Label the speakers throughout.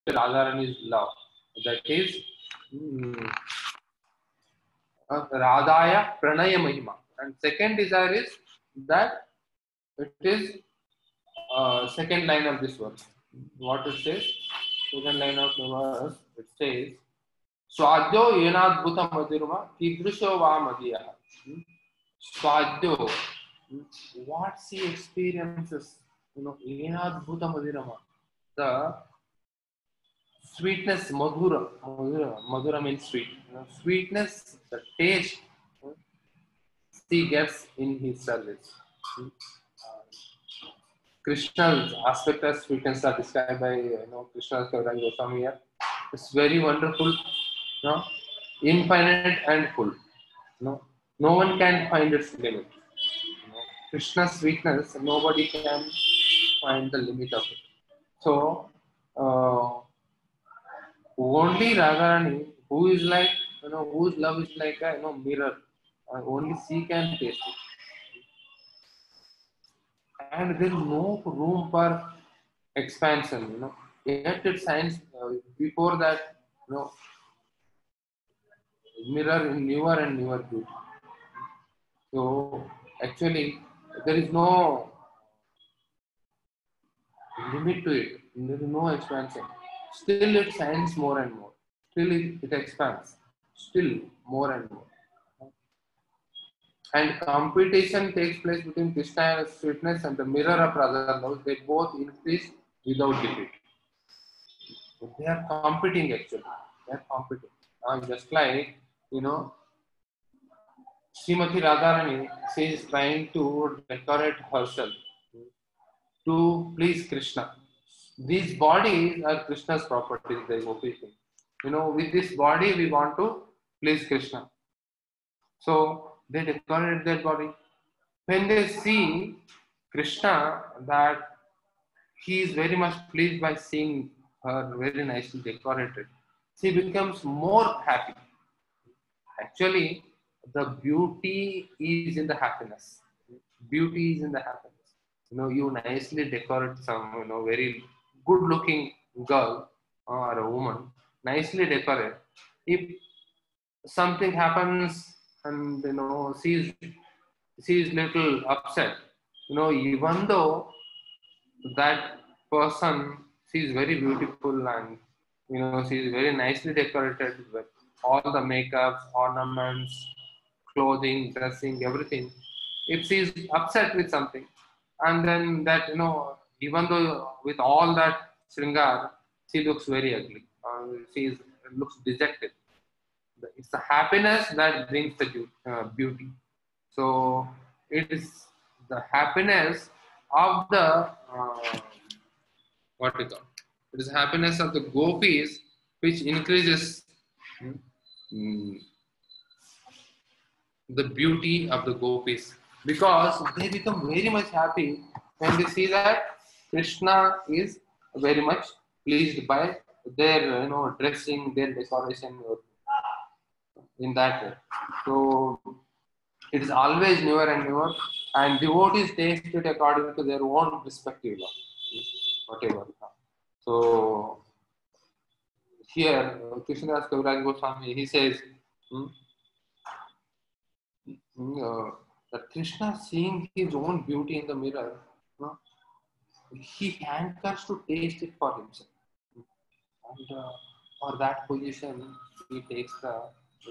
Speaker 1: Radharani's love. That is Radhaya Pranaya Mahima. And second desire is that it is second line of this verse. What it says? Second line of the verse, it says, Swadyo Yenadbhuta Madhurma Kidrusho Va Madhya. Swadyo, what she experiences, Yenadbhuta Madhurma, the sweetness, Madhura means sweet. Sweetness, the taste she gets in his service. Krishna's aspect of sweetness are described by Krishna's Kaviraj Goswami here. It's very wonderful, infinite and full. No one can find its limit. Krishna's sweetness, nobody can find the limit of it. So only Radharani, who is like, whose love is like a mirror, only she can taste it. And there is no room for expansion, Yet it shines before that, mirror in newer and newer beauty. So actually, there is no limit to it. There is no expansion. Still, it shines more and more. Still, it expands. Still, more and more. And competition takes place between Krishna and sweetness and the mirror of Radha love. They both increase without defeat. They are competing actually. They are competing. Just like, Srimati Radharani, she is trying to decorate herself to please Krishna. These bodies are Krishna's properties, they go fishing. With this body we want to please Krishna. So they decorate their body. When they see Krishna that he is very much pleased by seeing her very nicely decorated, she becomes more happy. Actually, the beauty is in the happiness. Beauty is in the happiness. You nicely decorate some, very good looking girl or a woman, nicely decorate. If something happens and, she is little upset, even though that person, she is very beautiful and, she is very nicely decorated with all the makeups, ornaments, clothing, dressing, everything. If she is upset with something, and then that, even though with all that shringar, she looks very ugly. She looks dejected. It's the happiness that brings the beauty. So it is the happiness of the what we call. It is happiness of the gopis which increases the beauty of the gopis, because they become very much happy when they see that Krishna is very much pleased by their dressing, their decoration in that way. So it is always newer and newer, and devotees taste it according to their own perspective, whatever. So here Krishnadas Kaviraj Goswami, he says that Krishna, seeing his own beauty in the mirror, he hankers to taste it for himself. And for that position, he takes the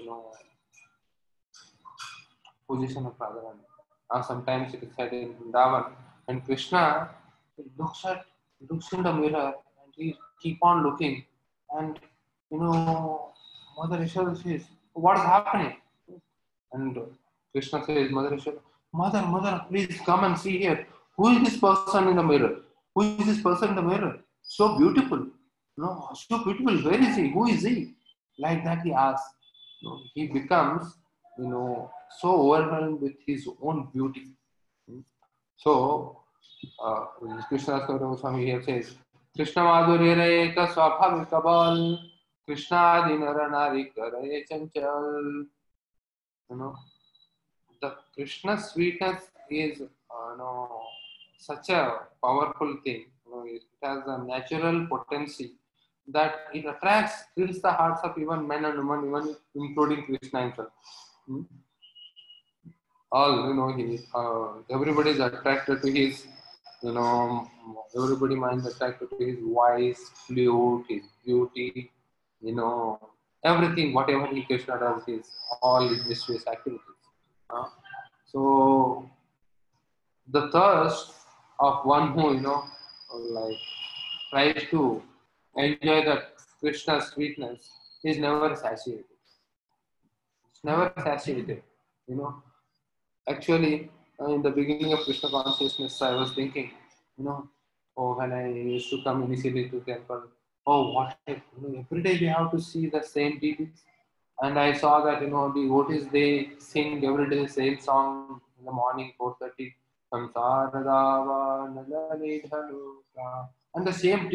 Speaker 1: position of Radharani. Sometimes it is said in Vrindavan, and Krishna looks in the mirror and he keep on looking, and Mother Yashoda says, "What is happening?" And Krishna says, "Mother Yashoda, Mother, please come and see here. Who is this person in the mirror? Who is this person in the mirror? So beautiful. So beautiful. Where is he? Who is he?" Like that he asks. He becomes, so overwhelmed with his own beauty. So, Krishna Goswami here says, Krishna Madhurya Reka Swabhavika Bal, Krishna Adi Nara Nari Karaye Chanchal. The Krishna sweetness is such a powerful thing. It has a natural potency that it attracts, thrills the hearts of even men and women, even including Krishna himself. Hmm? All, everybody is attracted to his, everybody minds attracted to his voice, flute, his beauty, everything, whatever he Krishna does, is all his mysterious activities. Uh, so the thirst of one who, like tries to enjoy the Krishna's sweetness is never satiated. It's never satiated. You know, Actually, in the beginning of Krishna consciousness, I was thinking, when I used to come initially to temple, what if, every day we have to see the same deities. And I saw that, the devotees, they sing every day the same song in the morning, 4:30. And the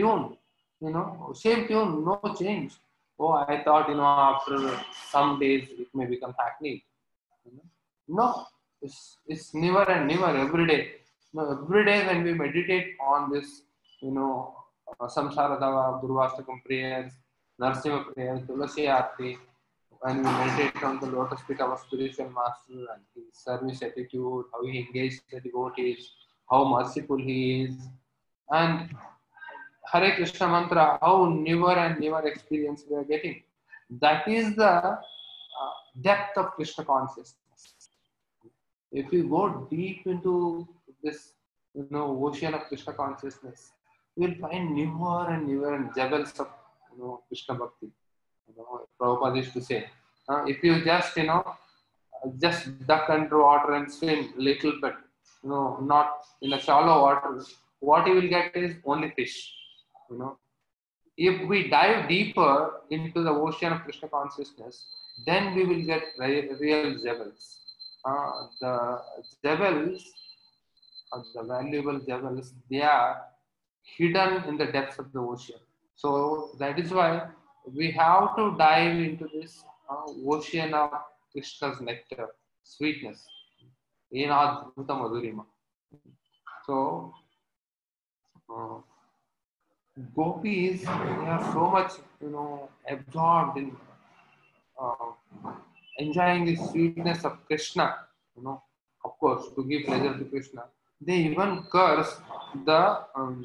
Speaker 1: same tune, no change. Oh, I thought, after some days it may become hackneyed. No, it's never and never, every day. No, every day when we meditate on this, Samsaradava, Durvastakam prayers, Narsimha prayers, Tulasi Arti, when we meditate on the lotus feet of our spiritual master and his service attitude, how he engages the devotees, how merciful he is, and Hare Krishna mantra, how never and never experience we are getting. That is the depth of Krishna consciousness. If you go deep into this, ocean of Krishna consciousness, you will find newer and newer jewels of, Krishna bhakti. Prabhupada used to say, if you just duck under water and swim little bit, not in a shallow water, what you will get is only fish. If we dive deeper into the ocean of Krishna consciousness, then we will get real jewels. The jewels, the valuable jewels, they are hidden in the depths of the ocean. So that is why we have to dive into this ocean of Krishna's nectar, sweetness, in Adbhuta Madhurima. So, gopis, they are so much, absorbed in enjoying the sweetness of Krishna, of course, to give pleasure to Krishna. They even curse the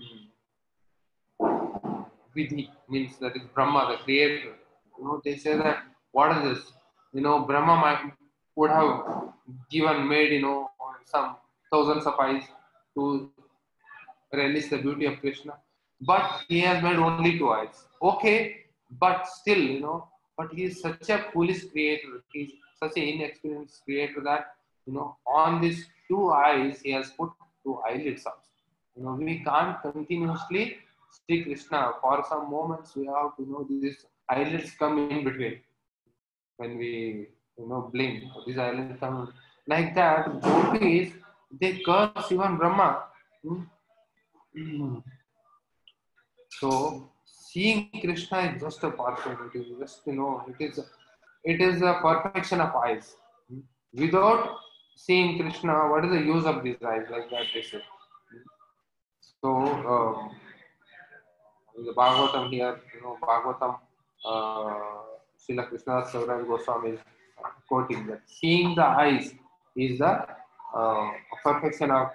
Speaker 1: Vidhi, means that is Brahma, the creator. They say that, what is this? Brahma would have made, some thousands of eyes to release the beauty of Krishna. But he has made only two eyes. Okay, but still, but he is such a foolish creator. He is such an inexperienced creator that, on these two eyes, he has put two eyelids also. We can't continuously see Krishna. For some moments, we have to, these eyelids come in between. When we, blink, these eyelids come like that. Gopis, they curse even Brahma. So seeing Krishna is just a perfect. It is just, it is a perfection of eyes. Without seeing Krishna, what is the use of these eyes? Like that they say. So in the Bhagavatam here, Bhagavatam, Srila Krishna Savraj Goswami is quoting that seeing the eyes is the perfection of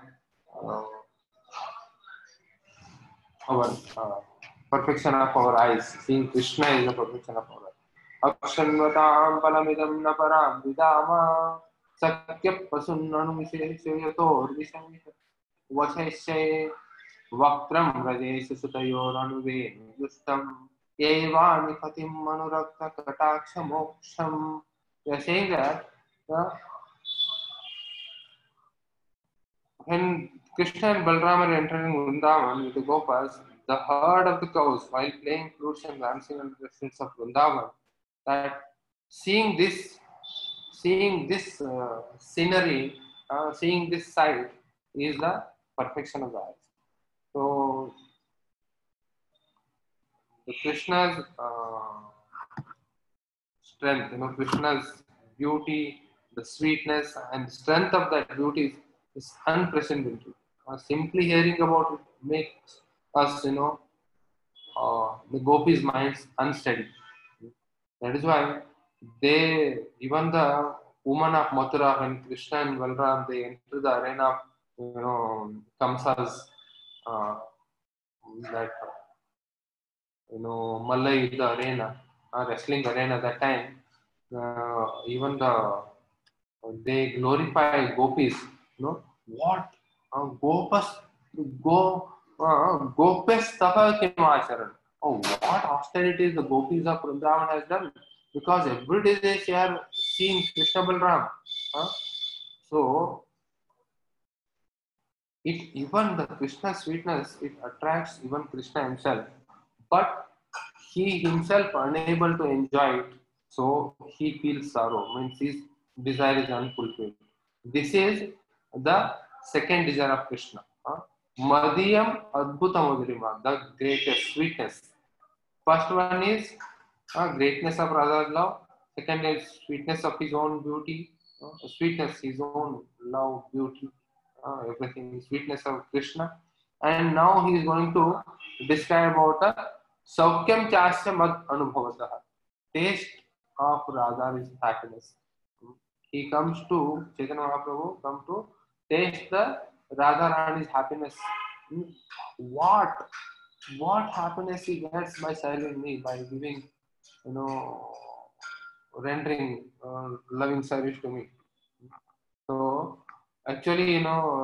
Speaker 1: our eyes. Seeing Krishna is the perfection of our eyes. Akshanvatam palamidam na param vidama sakya pasunnanu visheyato vishamita vacheshe vaktram rajesh sutayoranuve yustam yevani patim manurakta kataksha moksham. They are saying that when Krishna and Balram are entering Vrindavan with the Gopas, the herd of the cows, while playing flutes and dancing under the streets of Vrindavan, that seeing this scenery, seeing this sight, is the perfection of the eyes. So, the Krishna's strength, Krishna's beauty, the sweetness and strength of that beauty is unprecedented. Simply hearing about it makes us, the gopis' minds unsteady. That is why even the woman of Mathura, when Krishna and Balram they enter the arena of Kamsa's that Malla Yuddha arena, wrestling arena. That time, even they glorify gopis. What gopas go gopes tapa kimacharan. Oh, what austerities the gopis of Vrindavan has done, because every day they share seeing Krishna Balram. So even the Krishna sweetness, it attracts even Krishna himself, but he himself unable to enjoy it, so he feels sorrow, means his desire is unfulfilled. This is the second desire of Krishna. Madhyam Adbhutam Udrima, the greatest sweetness. First one is greatness of Radha's love. Second is sweetness of his own beauty, sweetness, his own love, beauty, everything, sweetness of Krishna. And now he is going to describe about the Saukyam Chasya Mad Anubhavataha, taste of Radha is happiness. He comes to, Chaitanya Mahaprabhu comes to taste the Radha Rani's happiness. What happiness he gets by serving me, by giving, rendering loving service to me. So actually,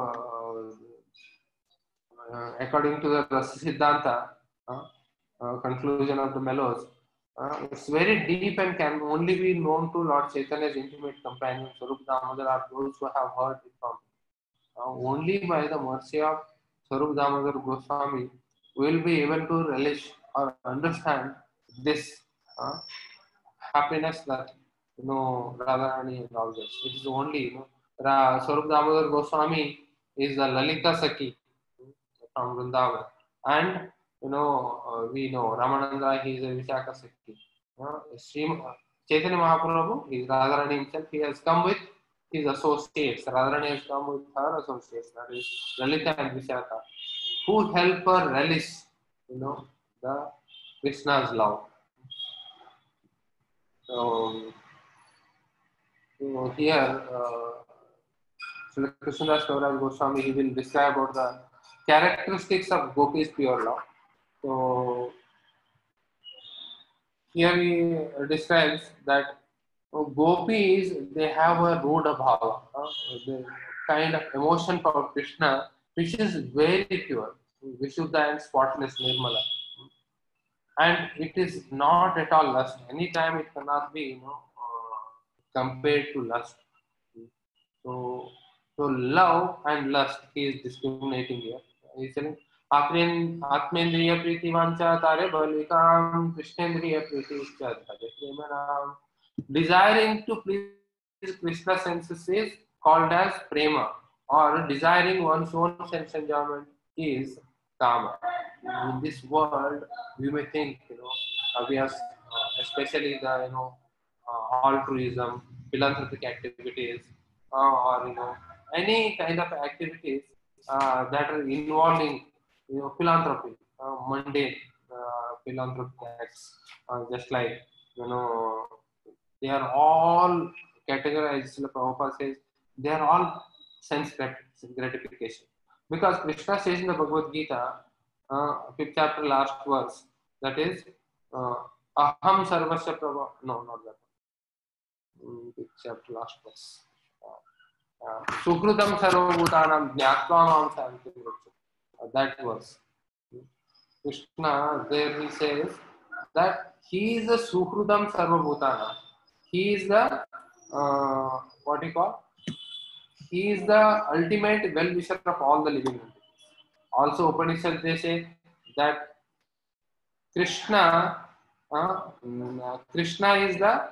Speaker 1: according to the Rasa Siddhanta, conclusion of the mellows, it's very deep and can only be known to Lord Chaitanya's intimate companion Swarup Damodar, or those who have heard it from him. Only by the mercy of Swarup Damodar Goswami will be able to relish or understand this happiness that Radharani and all this. It is only Swarup Damodar Goswami is the Lalita Sakhi from Vrindavan, and we know Ramananda, he is a Vishaka Sakhi. Chaitanya Mahaprabhu, he is Radharani himself. He has come with his associates. Radharani has come with her associates, that is Lalita and Vishaka, who help her relish, the Krishna's love. So here, Sri Krishnadas Kaviraj Goswami, he will describe about the characteristics of Gopi's pure love. So here he describes that gopis, they have a ruda bhava, the kind of emotion for Krishna which is very pure, Vishuddha and spotless Nirmala. And it is not at all lust. Anytime it cannot be, compared to lust. So love and lust, he is discriminating here. He is saying, Atmendriya Priti Vancha Tare Balikam Krishnendriya Priti Premanam. Desiring to please Krishna senses is called as prema, or desiring one's own sense enjoyment is kama. In this world, we may think, we have, especially the, altruism, philanthropic activities, or any kind of activities that are involving, philanthropy, mundane philanthropic acts, just like, they are all categorized. Prabhupada says they are all sense gratification, because Krishna says in the Bhagavad Gita, 5th chapter, last verse, that is aham sarvasya prabha. No, not that one. 5th chapter, last verse. Sukrutam sarvabhutanam jnatva mam santim rachati. That verse. Krishna there he says that he is the Sukrutam sarvabhutana. He is the what you call? He is the ultimate well-wisher of all the living entities. Also, Upanishad they say that Krishna is the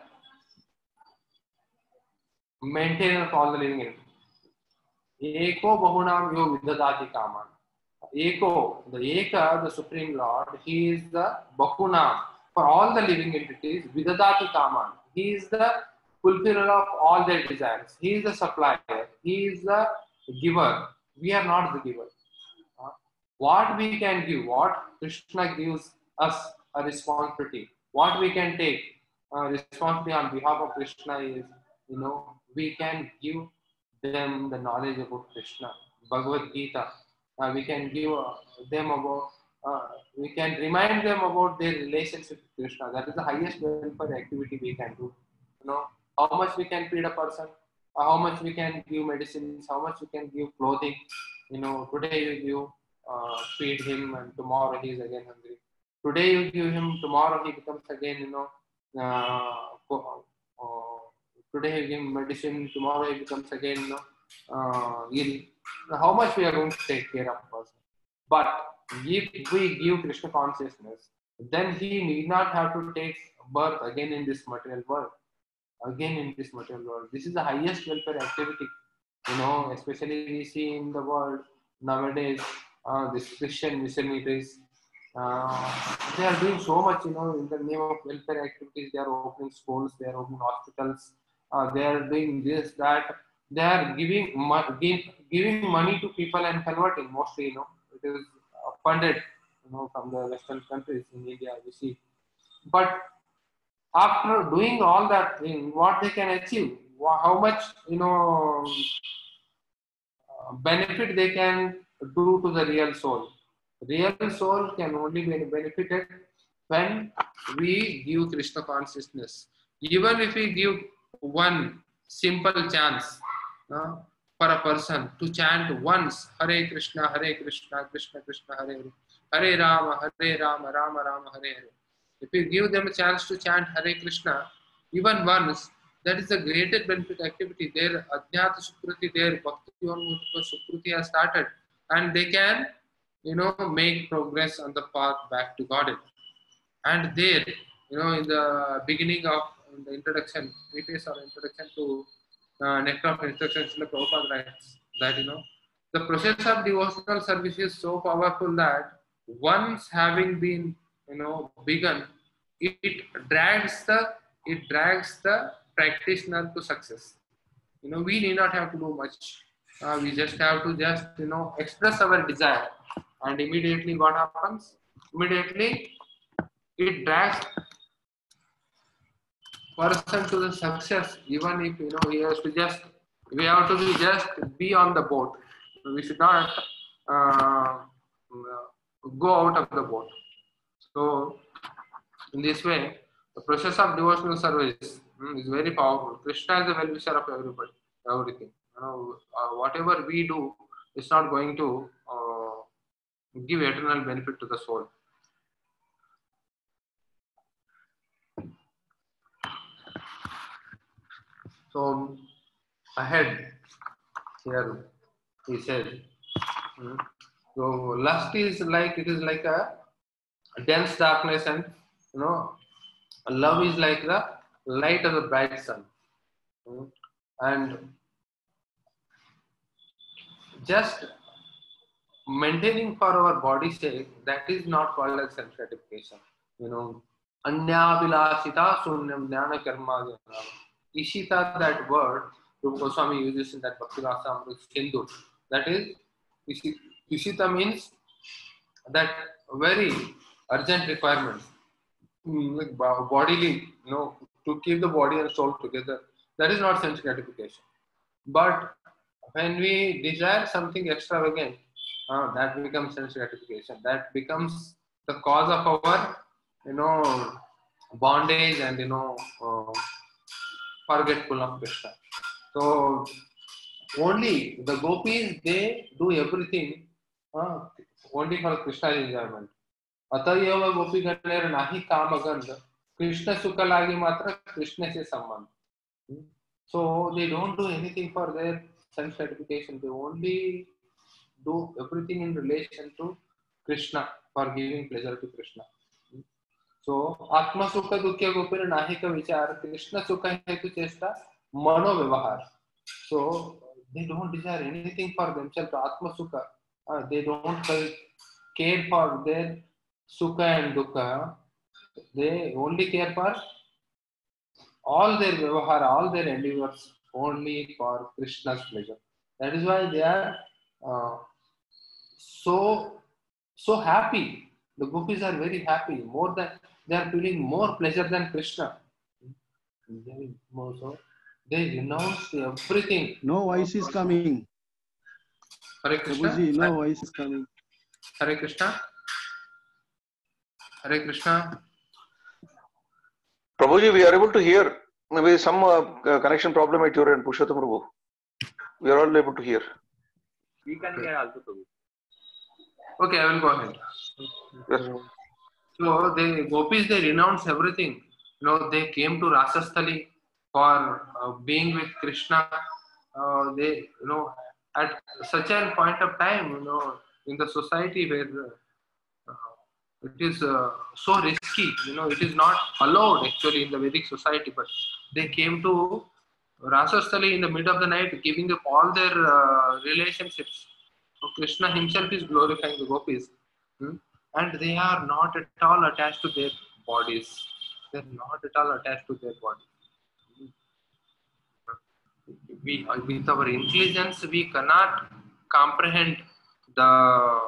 Speaker 1: maintainer of all the living entities. Eko bahunam yo vidadati kaman. Eko, the Eka, the Supreme Lord, he is the bahunam for all the living entities. Vidadati kaman. He is the fulfiller of all their desires. He is the supplier. He is the giver. We are not the giver. What we can give, what Krishna gives us a responsibility. What we can take responsibility on behalf of Krishna is, we can give them the knowledge about Krishna, Bhagavad Gita. We can give them about, we can remind them about their relationship with Krishna. That is the highest welfare activity we can do. How much we can feed a person, how much we can give medicines, how much we can give clothing. Today you give, feed him, and tomorrow he is again hungry. Today you give him, tomorrow he becomes again, today you give him medicine, tomorrow he becomes again, ill. How much we are going to take care of a person? But if we give Krishna consciousness, then he need not have to take birth again in this material world. This is the highest welfare activity. Especially we see in the world nowadays, these Christian missionaries, they are doing so much, in the name of welfare activities. They are opening schools, they are opening hospitals, they are doing this, that. They are giving money to people and converting mostly. It is funded, from the Western countries. In India, we see. But after doing all that thing, what they can achieve, how much, benefit they can do to the real soul. Real soul can only be benefited when we give Krishna consciousness. Even if we give one simple chance for a person to chant once Hare Krishna, Krishna Krishna, Hare Hare, Hare Rama, Rama Rama, Hare Hare. If we give them a chance to chant Hare Krishna even once, that is the greatest benefit activity. Their Adhyata Sukruti, their Bhakti Yonmukha Sukruti has started, and they can, make progress on the path back to Godhead. And there, in the beginning of the introduction, preface or introduction to Nectar of Instruction, Srila Prabhupada writes that, the process of devotional service is so powerful that once having been, begun, it drags the practitioner to success. We need not have to do much. We just have to express our desire, and immediately what happens? Immediately it drags person to the success. Even if he has to we have to be on the boat. We should not go out of the boat. So in this way, the process of devotional service is very powerful. Krishna is the well-wisher of everybody, everything. Whatever we do is not going to give eternal benefit to the soul. So ahead here he said, so lust is like a dense darkness, and love is like the light of the bright sun. And just maintaining for our body's sake, that is not called as self gratification. Anya vilasita sunyam jnana karma. Ishita, that word Rupa Goswami uses in that Bhakti Rasamrita Sindhu. That is, Ishita means that very urgent requirements, like bodily, to keep the body and soul together. That is not sense gratification. But when we desire something extravagant, that becomes sense gratification. That becomes the cause of our, bondage and forgetful of Krishna. So only the gopis, they do everything only for Krishna's enjoyment. Atayava gopi ganer nahi kamagand Krishna sukha lagi matra Krishna se sambandh. So they don't do anything for their self gratification. They only do everything in relation to Krishna, for giving pleasure to Krishna. So Atma Sukha Dukkha Gopir Nahika Vichar Krishna Sukha Hetu Chesta Mano Vyavahar. So they don't desire anything for themselves. Atma Sukha, they don't care for their Sukha and Dukkha. They only care for all their Vyavahar, all their endeavors only for Krishna's pleasure. That is why they are so happy The gopis are very happy. More than they are feeling more pleasure than Krishna. So they renounce everything.
Speaker 2: No voice is coming.
Speaker 1: Hare Krishna.
Speaker 2: Prabhuji, no voice is coming.
Speaker 1: Hare Krishna. Hare Krishna.
Speaker 3: Prabhuji, we are able to hear. Maybe some connection problem at your end, Purushottam Prabhu. We are all able to hear.
Speaker 4: We can hear also, Prabhu.
Speaker 1: Okay, I will go ahead.
Speaker 3: Yes.
Speaker 1: So the gopis, they renounce everything. They came to Rasasthali for being with Krishna. They, at such a point of time, in the society where it is so risky, it is not allowed actually in the Vedic society, but they came to Rasasthali in the middle of the night, giving up all their relationships. So Krishna himself is glorifying the gopis, and they are not at all attached to their bodies. They are not at all attached to their bodies. We, with our intelligence, we cannot comprehend the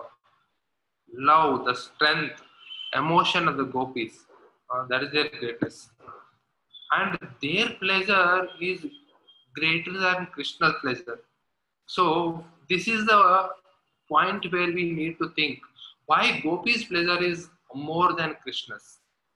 Speaker 1: love, the strength, emotion of the gopis. That is their greatness. And their pleasure is greater than Krishna's pleasure. So this is the point where we need to think why gopis' pleasure is more than Krishna's.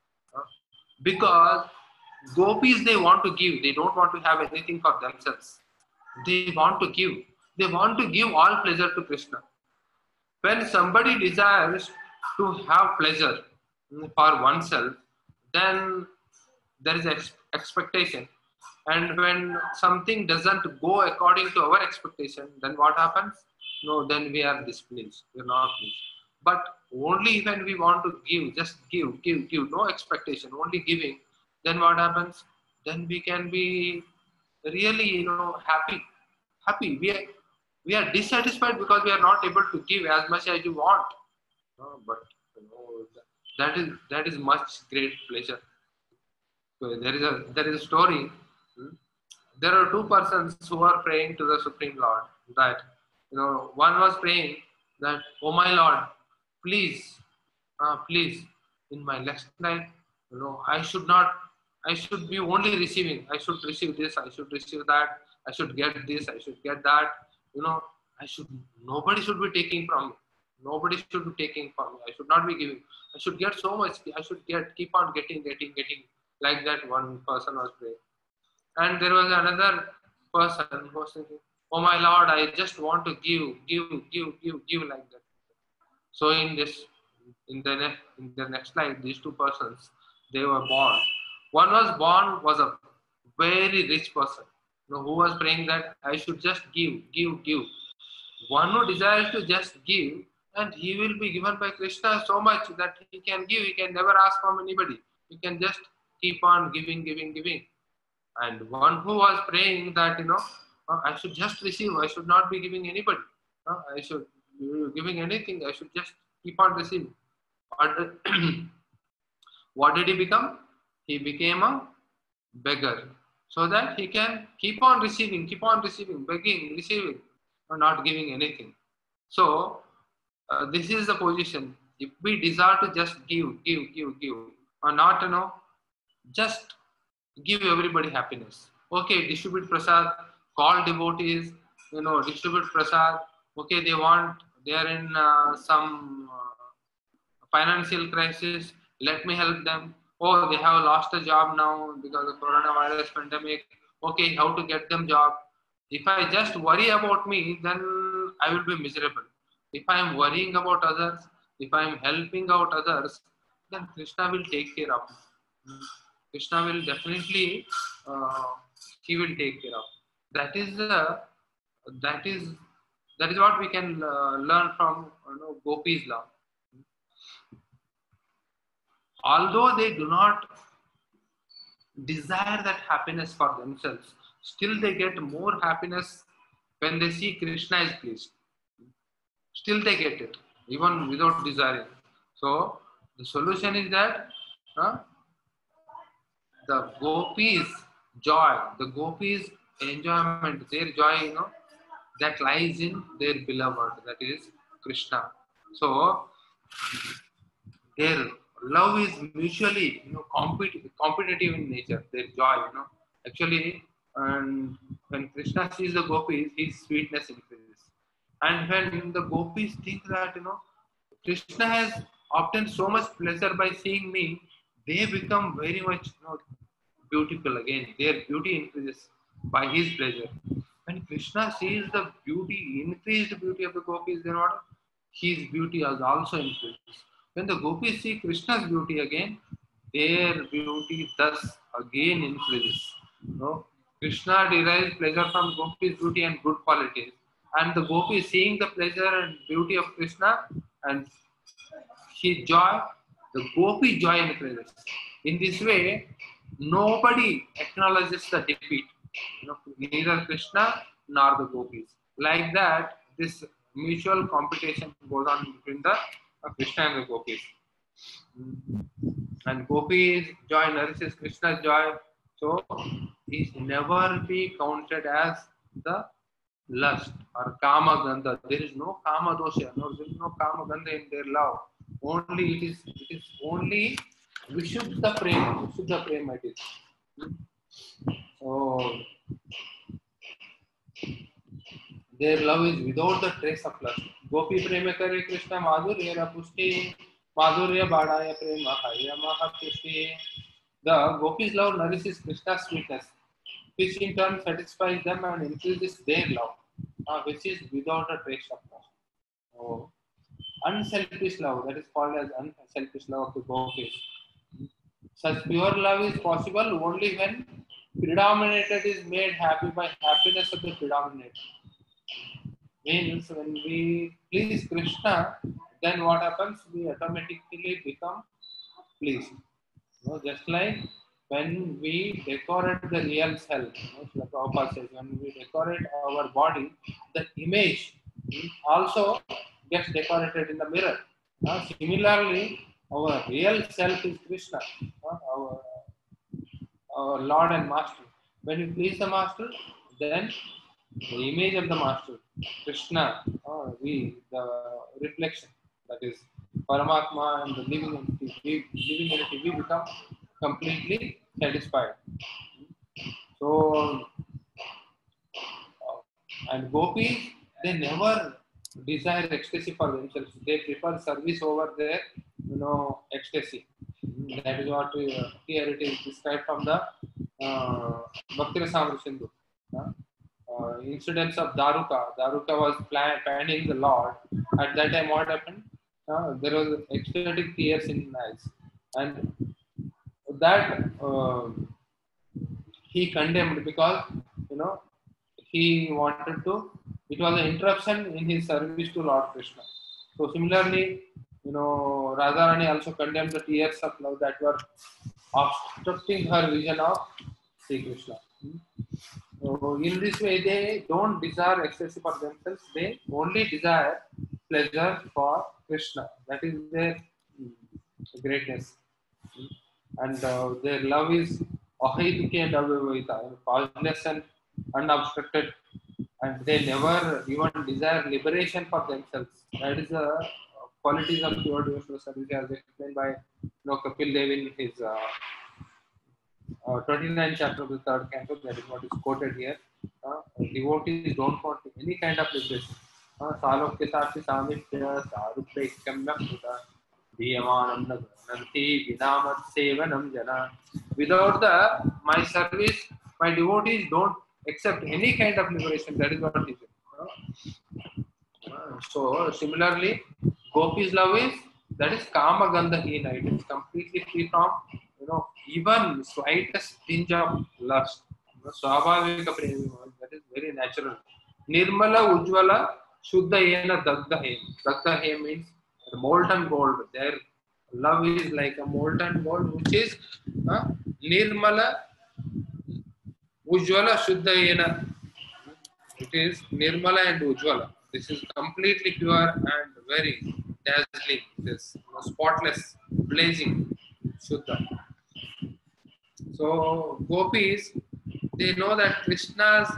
Speaker 1: Because gopis, they want to give. They don't want to have anything for themselves. They want to give. They want to give all pleasure to Krishna. When somebody desires to have pleasure for oneself, then there is expectation. And when something doesn't go according to our expectation, then what happens? No, then we are displeased. We are not pleased. But only when we want to give, just give, no expectation, only giving, then what happens? Then we can be really, happy. We are dissatisfied because we are not able to give as much as you want. But that is much great pleasure. So there is a story. There are two persons who are praying to the Supreme Lord. That one was praying that, oh my Lord, please, in my next life, I should be only receiving. I should receive this. I should receive that. I should get this. I should get that. Nobody should be taking from me. Nobody should be taking from me. I should not be giving. I should get so much. I should keep on getting. Like that one person was praying. And there was another person who was thinking, oh my Lord, I just want to give like that. So in the next life, these two persons, they were born. One was a very rich person, who was praying that I should just give. One who desires to just give, and he will be given by Krishna so much that he can give. He can never ask from anybody. He can just keep on giving. And one who was praying that, I should just receive. I should not be giving anybody. I should be giving anything. I should just keep on receiving. What did he become? He became a beggar, so that he can keep on receiving, begging, receiving, or not giving anything. So this is the position. If we desire to just give, or not, just give everybody happiness. Okay, distribute prasad, call devotees, distribute prasad. Okay, they are in some financial crisis. Let me help them. Oh, they have lost a job now because of coronavirus pandemic. Okay, how to get them job? If I just worry about me, then I will be miserable. If I am worrying about others, if I am helping out others, then Krishna will take care of me. Krishna will definitely, he will take care of. That is what we can learn from Gopi's love. Although they do not desire that happiness for themselves, still they get more happiness when they see Krishna is pleased. Still they get it, even without desiring. So the solution is that the gopis' joy, the gopis' enjoyment, their joy, that lies in their beloved, that is Krishna. So Their love is mutually, competitive in nature. Their joy, actually, and when Krishna sees the gopis, his sweetness increases. And when the gopis think that, Krishna has obtained so much pleasure by seeing me, they become very much, beautiful again. Their beauty increases by his pleasure. When Krishna sees the increased beauty of the gopis, then what? His beauty has also increased. When the gopis see Krishna's beauty again, their beauty thus again increases. Krishna derives pleasure from gopis' beauty and good qualities, and the gopis seeing the pleasure and beauty of Krishna and his joy, the gopi joy increases. In this way, nobody acknowledges the defeat. Neither Krishna nor the gopis. Like that, this mutual competition goes on between the Krishna and the gopis. And gopis joy nourishes Krishna's joy, so it never be counted as the lust or kama gandha. There is no kama dosha, there is no kama gandha in their love. Only it is only Vishuddha Prema. Vishuddha Prema it is. So their love is without the trace of lust. Gopi Prema Kare Krishna Madhurya Pushti Madhurya Badaya Prema Haya Mahapushti. The gopis' love nourishes Krishna's sweetness, which in turn satisfies them and increases their love, which is without a trace of lust. So, unselfish love, that is called as unselfish love of the gopis. Such pure love is possible only when predominated is made happy by happiness of the predominated. Means when we please Krishna, then what happens? We automatically become pleased. Just like when we decorate the real self, like Prabhupada says, when we decorate our body, the image also gets decorated in the mirror. Similarly, our real self is Krishna, our Lord and Master. When we please the Master, then the image of the Master, Krishna, the reflection, that is Paramatma and the living entity, we become completely satisfied. So, and gopis, they never desire ecstasy for themselves. They prefer service over their, ecstasy. That is what here it is described from the Bhakti Rasamrita Sindhu. Incidents of Daruka. Daruka was planning the Lord. At that time, what happened? There was ecstatic tears in his eyes, and that he condemned because he wanted to. It was an interruption in his service to Lord Krishna. So similarly, Radharani also condemned the tears of love that were obstructing her vision of Sri Krishna. So in this way, they don't desire ecstasy for themselves. They only desire pleasure for Krishna. That is their greatness. And their love is ahituke and avyavahita, causeless and unobstructed. And they never even desire liberation for themselves. That is the qualities of pure devotional service as explained by Kapil Dev in his 29th chapter of the 3rd canto. That is what is quoted here. Devotees don't want any kind of liberation. Salokya Sati Samithya Sarupekam Nakuta Diyamanam Nanti Vinamat Sevanam Jana. Without my service, my devotees don't accept any kind of liberation. That is what it is. So similarly, Gopi's love is, that is Kama Gandha Hina. It is completely free from even slightest tinge of lust. Swabhavika Premi, that is very natural. Nirmala Ujjvala Shuddha Yena Dagda Hem. Dagda Hem means molten gold. Their love is like a molten gold, which is Nirmala Ujjvala Shuddha Yena. It is Nirmala and Ujjvala. This is completely pure and very dazzling. This spotless, blazing Shuddha. So gopis, they know that Krishna's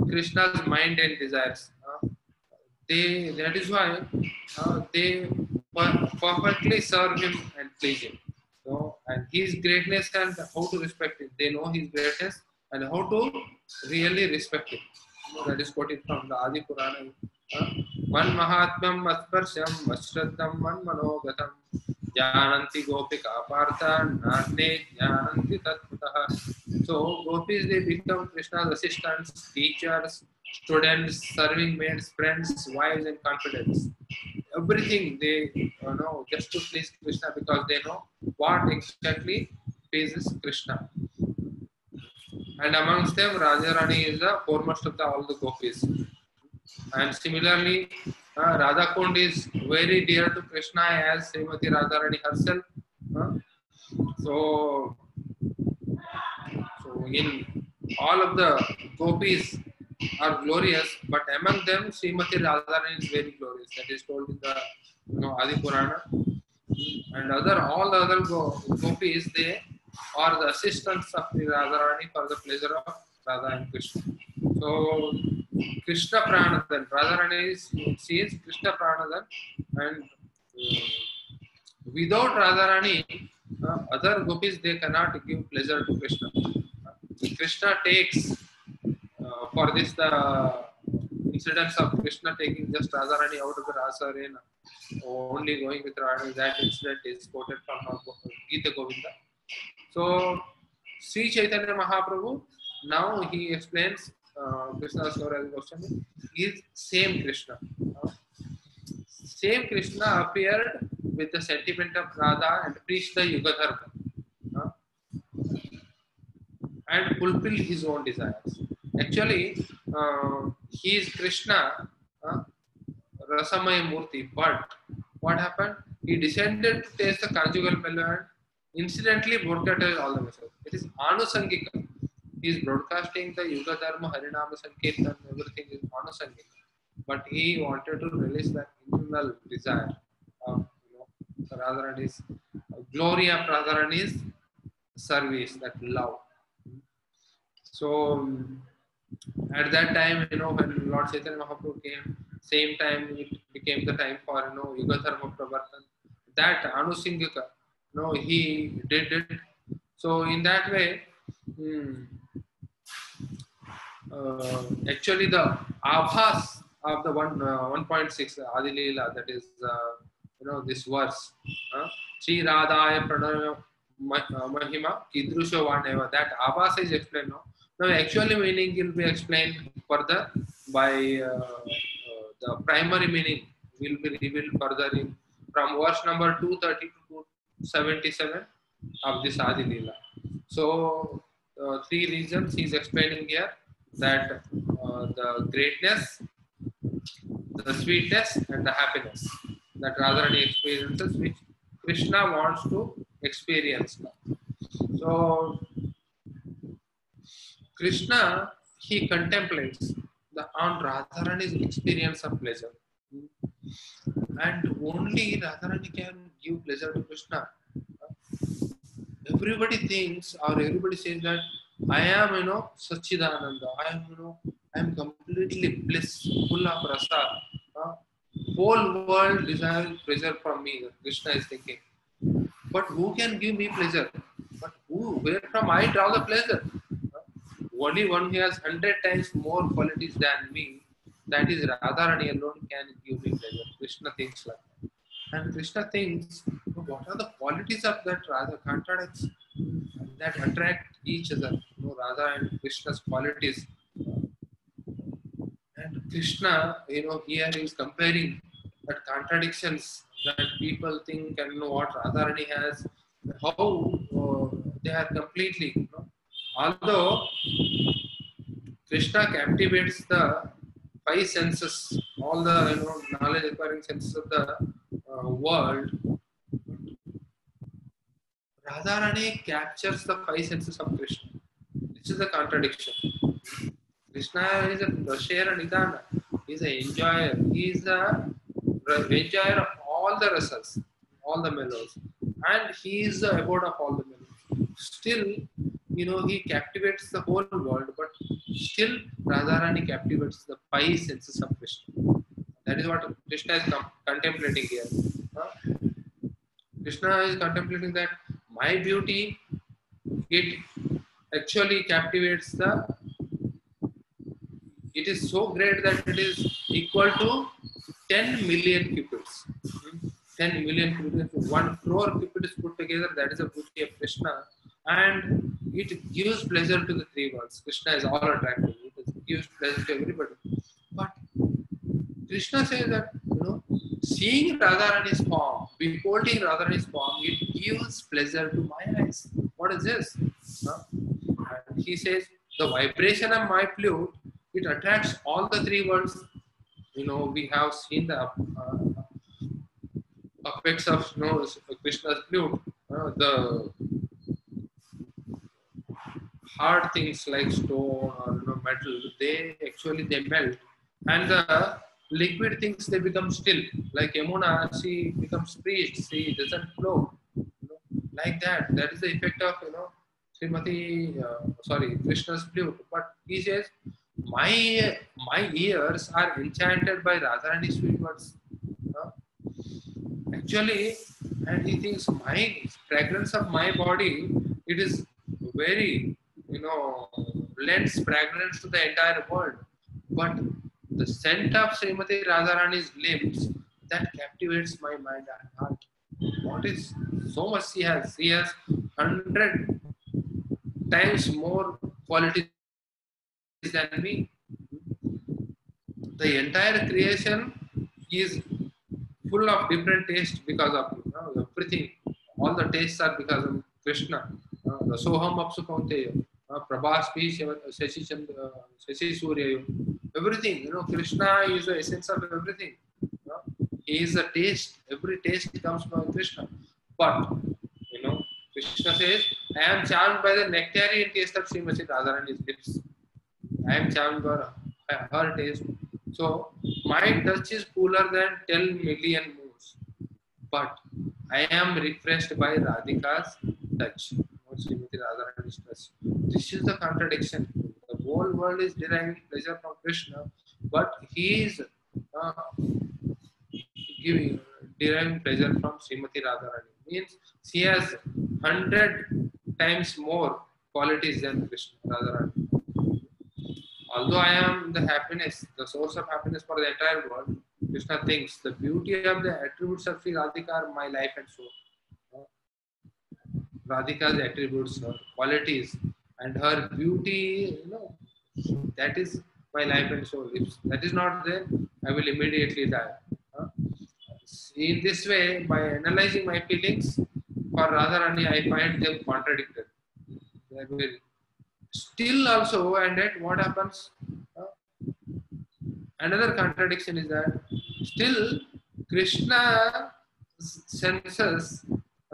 Speaker 1: mind and desires. That is why they perfectly serve him and please him. So, and his greatness and how to respect it. They know his greatness and how to really respect it. That is quoted from the Adi Purana. Man Mahatmam Matparshyam Mashraddam Man Manogatam Jananti Gopika Partha Nane Jananti Tatputaha. So gopis, they become Krishna's assistants, teachers, students, serving maids, friends, wives, and confidants. Everything they know just to please Krishna, because they know what exactly pleases Krishna. And amongst them, Radharani is the foremost of all the gopis. And similarly, Radha Kund is very dear to Krishna as Srimati Radharani herself. So in all of the gopis are glorious, but among them Srimati Radharani is very glorious. That is told in the Adi Purana. And all the other gopis, they are the assistants of the Radharani for the pleasure of Radha and Krishna. So Krishna Pranadhan, Radharani she is Krishna Pranadhan, and without Radharani, other gopis, they cannot give pleasure to Krishna. Krishna takes for this the incidents of Krishna taking just Radharani out of the Rasa arena, only going with Radharani. That incident is quoted from Gita Govinda. So Sri Chaitanya Mahaprabhu, now he explains Krishna's story. Question is same Krishna. Same Krishna appeared with the sentiment of Radha and preached the Yuga Dharma and fulfilled his own desires. Actually, he is Krishna, Rasamaya Murti, but what happened? He descended to taste the conjugal mellow and incidentally broadcasted all the messages. It is Anusangika. He is broadcasting the Yuga Dharma, Harinama Sankirtan, everything is Anusangika. But he wanted to release that internal desire of Radharani's glory of Radharani's service, that love. So at that time, when Lord Chaitanya Mahaprabhu came, same time it became the time for Yuga Dharma Pravartan. That Anusangika, he did it. So in that way, actually the Abhas of the 1.6 Adi Leela, that is this verse, Sri Radhaya Pranaya Mahima Kidrusha Vaneva, that Abhas is explained now. Now actually meaning will be explained further by the primary meaning will be revealed further in from verse number 230 to 277 of this Adi Leela. So three reasons he is explaining here, that the greatness, the sweetness, and the happiness that Radharani experiences, which Krishna wants to experience now. So Krishna, he contemplates on Radharani's experience of pleasure, and only Radharani can give pleasure to Krishna. Everybody thinks, or everybody says that I am, Sachidananda. I am completely bliss, full of rasa. Whole world desires pleasure from me. Krishna is thinking. But who can give me pleasure? But where from I draw the pleasure? Only one who has 100 times more qualities than me, that is Radharani alone, can give me pleasure. Krishna thinks like that. And Krishna thinks, what are the qualities of that Radha contradicts that attract each other? Radha and Krishna's qualities. And Krishna, here he is comparing that contradictions that people think and what Radharani has, how they are completely, although Krishna captivates the five senses, all the knowledge acquiring senses of the world, Radharani captures the five senses of Krishna. This is the contradiction. Krishna is a Rashera Nidana. He is an enjoyer. He is a enjoyer of all the rasas, all the mellows. And he is the abode of all the mellows. Still, he captivates the whole world, but still Radharani captivates the five senses of Krishna. That is what Krishna is contemplating here. Krishna is contemplating that my beauty, it actually captivates it is so great that it is equal to 10 million cupids. 10 million cupids, 1 crore cupids put together, that is the beauty of Krishna. And it gives pleasure to the three worlds. Krishna is all attractive. It gives pleasure to everybody. But Krishna says that, seeing Radharani's form, beholding Radharani's form, it gives pleasure to my eyes. What is this? And he says, the vibration of my flute, it attracts all the three worlds. We have seen the effects of Krishna's flute. The hard things like stone or metal, they melt, and the liquid things, they become still. Like Yamuna, she becomes freeze, she doesn't flow. Like that. That is the effect of Krishna's flute. But he says, my ears are enchanted by Radharani's sweet words. Actually, and he thinks my fragrance of my body, it is very lends fragrance to the entire world. But the scent of Srimati Radharani's lips, that captivates my mind and heart. What is so much she has? She has 100 times more qualities than me. The entire creation is full of different tastes because of everything. All the tastes are because of Krishna. The Soham Apsu Kaunteya, Prabhas Pi Shashi Surya, everything. Krishna is the essence of everything. He is the taste. Every taste comes from Krishna. But Krishna says, I am charmed by the nectarian taste of Srimati Radharani's lips. I am charmed by her taste. So my touch is cooler than 10 million moons. But I am refreshed by Radhika's touch. Srimati Radharani's touch. This is the contradiction. The whole world is deriving pleasure from Krishna, but he is deriving pleasure from Srimati Radharani. Means she has 100 times more qualities than Krishna Radharani. Although I am the happiness, the source of happiness for the entire world, Krishna thinks the beauty of the attributes of Sri Radhika are my life and soul. Radhika's attributes, her qualities, and her beauty, that is my life and soul. If that is not there, I will immediately die. In this way, by analyzing my feelings for Radharani, I find them contradicted. They are very still also, and yet what happens? Another contradiction is that still Krishna senses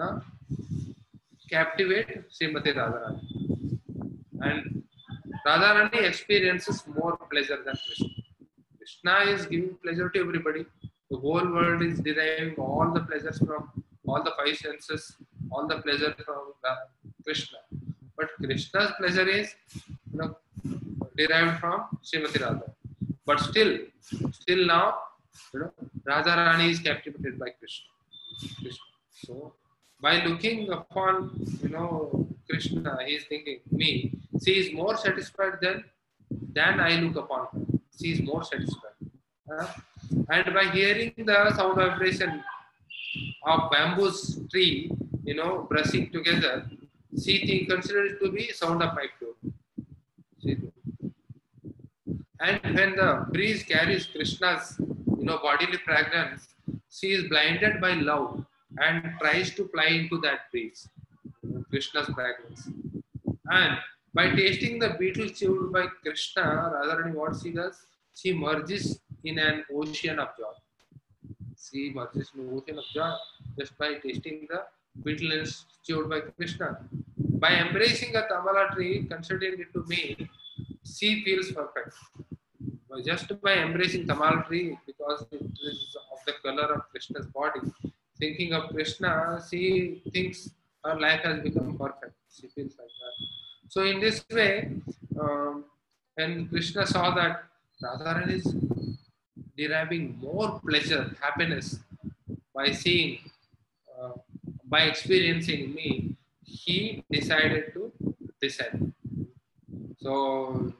Speaker 1: captivate Srimati Radharani, and Radharani experiences more pleasure than Krishna. Krishna is giving pleasure to everybody. The whole world is deriving all the pleasures from all the five senses, all the pleasure from Krishna. But Krishna's pleasure is derived from Srimati Radha. But still now, Radharani is captivated by Krishna. So by looking upon Krishna, he is thinking, me, she is more satisfied than I look upon her. She is more satisfied. And by hearing the sound vibration of bamboo's tree, brushing together, she considers it to be sound of my flute. And when the breeze carries Krishna's bodily fragrance, she is blinded by love and tries to fly into that breeze, Krishna's fragrance. And by tasting the beetle chewed by Krishna, Radharani, what she does? She merges in an ocean of joy. She merges in an ocean of joy just by tasting the beetle chewed by Krishna. By embracing a tamala tree, considering it to me, she feels perfect. Just by embracing tamala tree, because it is of the color of Krishna's body, thinking of Krishna, she thinks her life has become perfect. She feels like that. So in this way, when Krishna saw that Radharani is deriving more pleasure, happiness by seeing by experiencing me, he decided to descend. So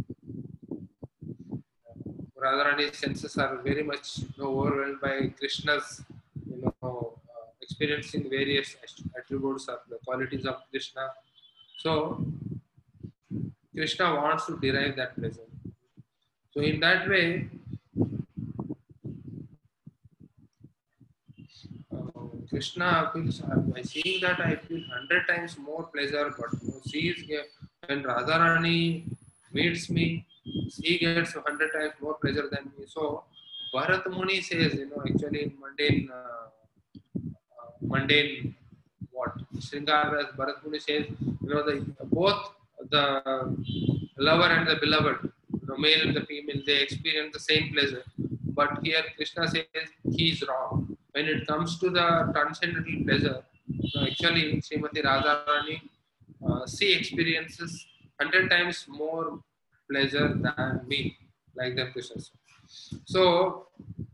Speaker 1: Radharani's senses are very much overwhelmed by Krishna's, experiencing various attributes of the qualities of Krishna. So Krishna wants to derive that pleasure. So in that way, Krishna feels, by seeing that I feel 100 times more pleasure, but she is, when Radharani meets me, she gets 100 times more pleasure than me. So Bharat Muni says, actually in mundane what Sringar, as Bharat Muni says, both the lover and the beloved, male and the female, they experience the same pleasure. But here Krishna says he is wrong. When it comes to the transcendental pleasure, actually Srimati Radharani, she experiences 100 times more pleasure than me, like that Krishna says. So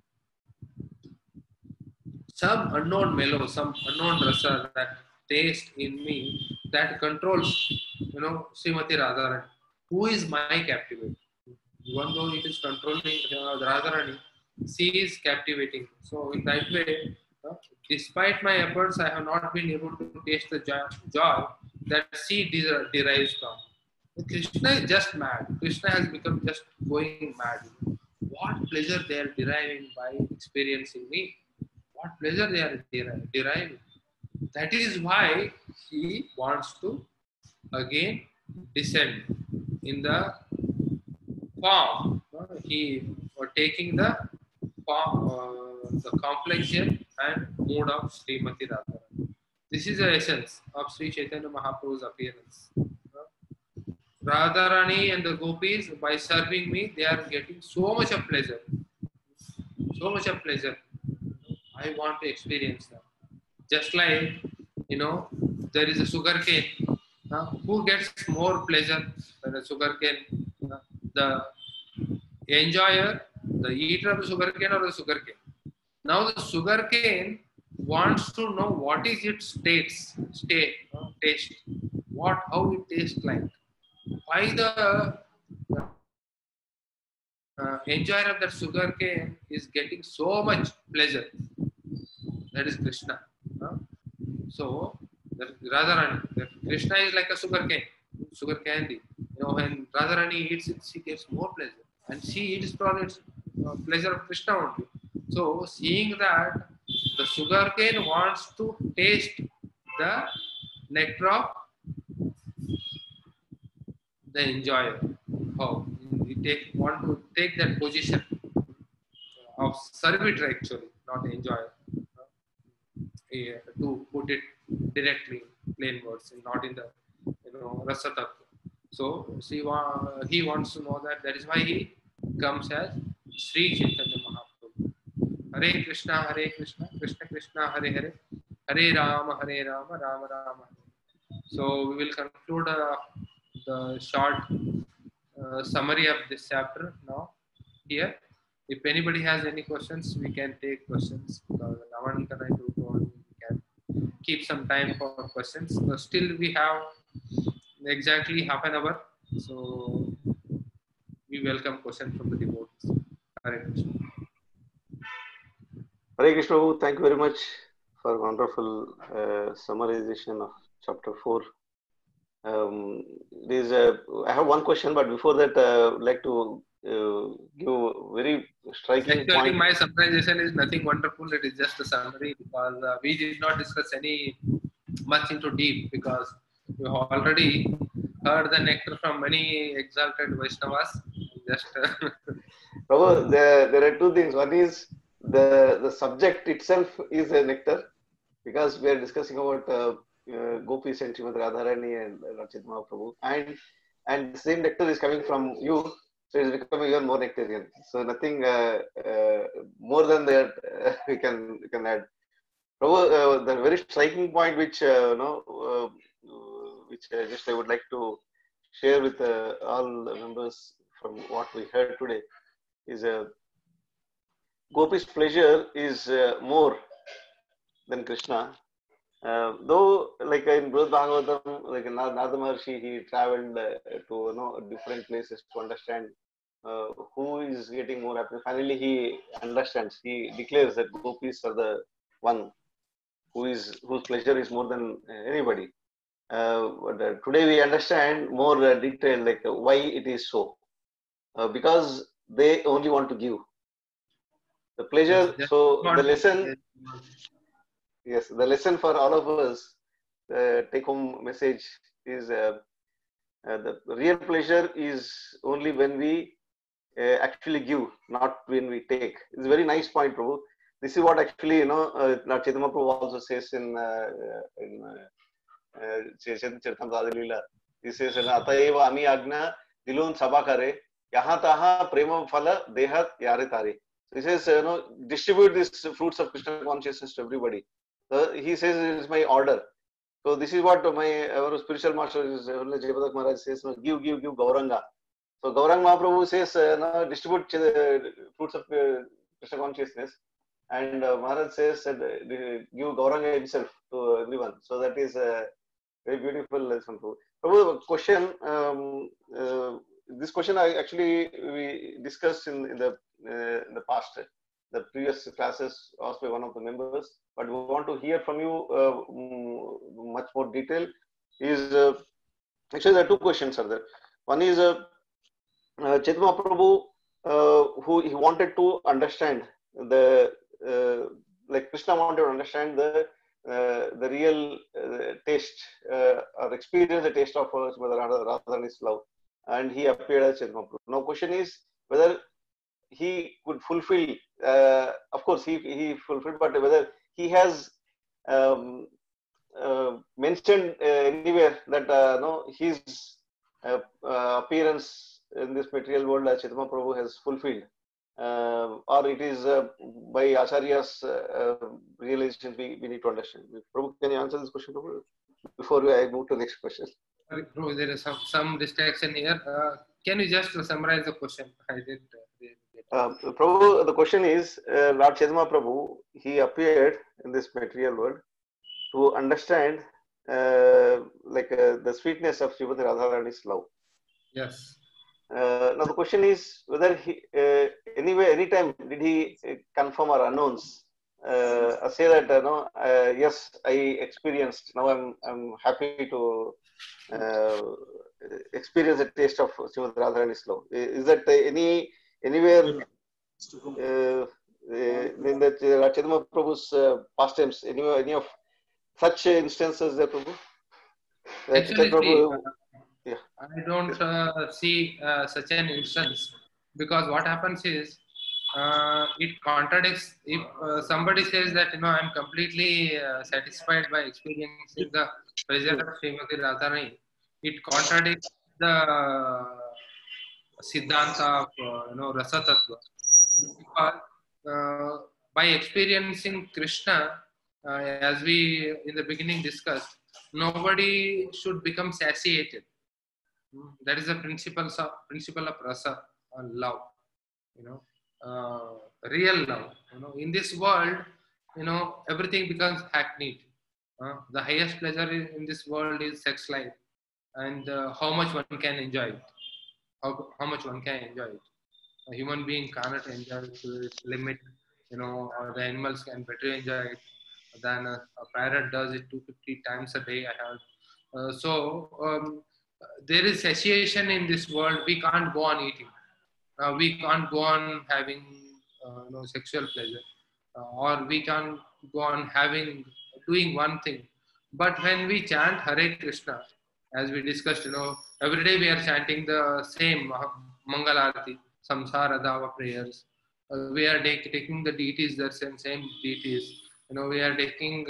Speaker 1: some unknown mellow, some unknown rasa that taste in me that controls, Srimati Radharani, who is my captivate. Even though it is controlling Radharani, she is captivating. So in that way, despite my efforts, I have not been able to taste the joy that she derives from. Krishna is just mad. Krishna has become just going mad. What pleasure they are deriving by experiencing me? What pleasure they are deriving? That is why he wants to again descend in the form. He taking the form, the complexion and mood of Srimati Radharani. This is the essence of Sri Chaitanya Mahaprabhu's appearance. Radharani and the gopis, by serving me, they are getting so much of pleasure. So much of pleasure. I want to experience that. Just like, there is a sugar cane. Who gets more pleasure than a sugar cane? The enjoyer, the eater of the sugar cane, or the sugar cane? Now the sugar cane wants to know what is its taste, how it tastes like. Why the enjoyer of that sugar cane is getting so much pleasure? That is Krishna. So Radharani, Krishna is like a sugar candy. When Radharani eats it, she gets more pleasure, and she eats from its pleasure of Krishna only. So seeing that the sugar cane wants to taste the nectar of the enjoyer. How we want to take that position of servitor, actually, not enjoyer. To put it directly, plain words, and not in the rasa tattva. So he wants to know that. That is why he comes as Sri Chaitanya Mahaprabhu. Hare Krishna, Krishna Krishna, Hare Hare, Hare Rama, Rama Rama. So we will conclude the short summary of this chapter now here. If anybody has any questions, we can take questions. We can keep some time for questions. So still we have exactly half an hour. So we welcome questions from the devotees. Hare Krishna.
Speaker 3: Hare Krishna, thank you very much for wonderful summarization of chapter 4. I have one question, but before that, I would like to give a very striking
Speaker 1: Actually,
Speaker 3: point.
Speaker 1: my summarization is nothing wonderful. It is just a summary because we did not discuss any much into deep, because we have already heard the nectar from many exalted Vaishnavas. Just
Speaker 3: Prabhu, there are two things. One is the subject itself is a nectar, because we are discussing about Gopis and Srimati Radharani and Lord Chaitanya Mahaprabhu, and the same nectar is coming from you, so it's becoming even more nectarian. So nothing more than that we can add. Prabhu, the very striking point which which I would like to share with all the members from what we heard today is Gopi's pleasure is more than Krishna, Though, like in Brihad Bhagavatam, like Narada Maharshi, he traveled to different places to understand who is getting more happy. Finally, he understands. He declares that gopis are the one whose pleasure is more than anybody. But today we understand more detail, like why it is so. Because they only want to give the pleasure.
Speaker 1: Yes,
Speaker 3: So the lesson, yes, the lesson for all of us, take home message is the real pleasure is only when we actually give, not when we take. It's a very nice point, Prabhu. This is what actually, Chaitanya Prabhu also says in Chaitanya Charitamrita Leela. He says, Atayeva ami agna dilun sabha kare, yaha taha prema phala dehat yare tare. So he says, distribute these fruits of Krishna consciousness to everybody. So he says, it is my order. So this is what our spiritual master is, Jayapadak Maharaj says, give Gauranga. So Gauranga Mahaprabhu says, distribute fruits of Krishna consciousness. And Maharaj says, give Gauranga himself to everyone. So that is a very beautiful lesson. Prabhu, question, this question we discussed in the past, the previous classes asked by one of the members, but we want to hear from you much more detail. Is actually there are two questions are there. One is Chaitanya Prabhu, who he wanted to understand the like Krishna wanted to understand the real taste or experience the taste of Radharani's love, and he appeared as Chaitanya Prabhu. Now, question is whether he could fulfill. Of course, he fulfilled, but whether he has mentioned anywhere that his appearance in this material world as Chaitanya Prabhu has fulfilled, or it is by Acharya's realization we need to understand. Prabhu, can you answer this question, Prabhu, before I move to the next question?
Speaker 1: Sorry, Prabhu, there is some distraction here. Can you just summarize the question? I didn't.
Speaker 3: Prabhu, the question is, Lord Chaitanya Prabhu, he appeared in this material world to understand the sweetness of Srimati Radharani's love.
Speaker 1: Yes.
Speaker 3: Now the question is whether he anytime did he confirm or announce say that yes, I experienced, now I'm happy to experience the taste of Srimati Radharani's love. Is that anywhere in the Chaitanya Prabhu's past times, any of such instances there, Prabhu?
Speaker 1: Actually, I don't see such an instance, because what happens is it contradicts. If somebody says that I'm completely satisfied by experiencing the pleasure of Srimati Radharani, it contradicts the Siddhanta of Rasa Tattva. Because by experiencing Krishna, as we in the beginning discussed, nobody should become satiated. That is the principle of rasa, or love. Real love. In this world, everything becomes hackneyed. The highest pleasure in this world is sex life, and how much one can enjoy it. How much one can enjoy it. A human being cannot enjoy it to its limit, or the animals can better enjoy it than a parrot does it 250 times a day. There is satiation in this world. We can't go on eating. We can't go on having sexual pleasure, or we can't go on doing one thing. But when we chant Hare Krishna, as we discussed, every day we are chanting the same Mangalarati, Samsara Dava prayers. We are taking the deities, the same deities. We are taking,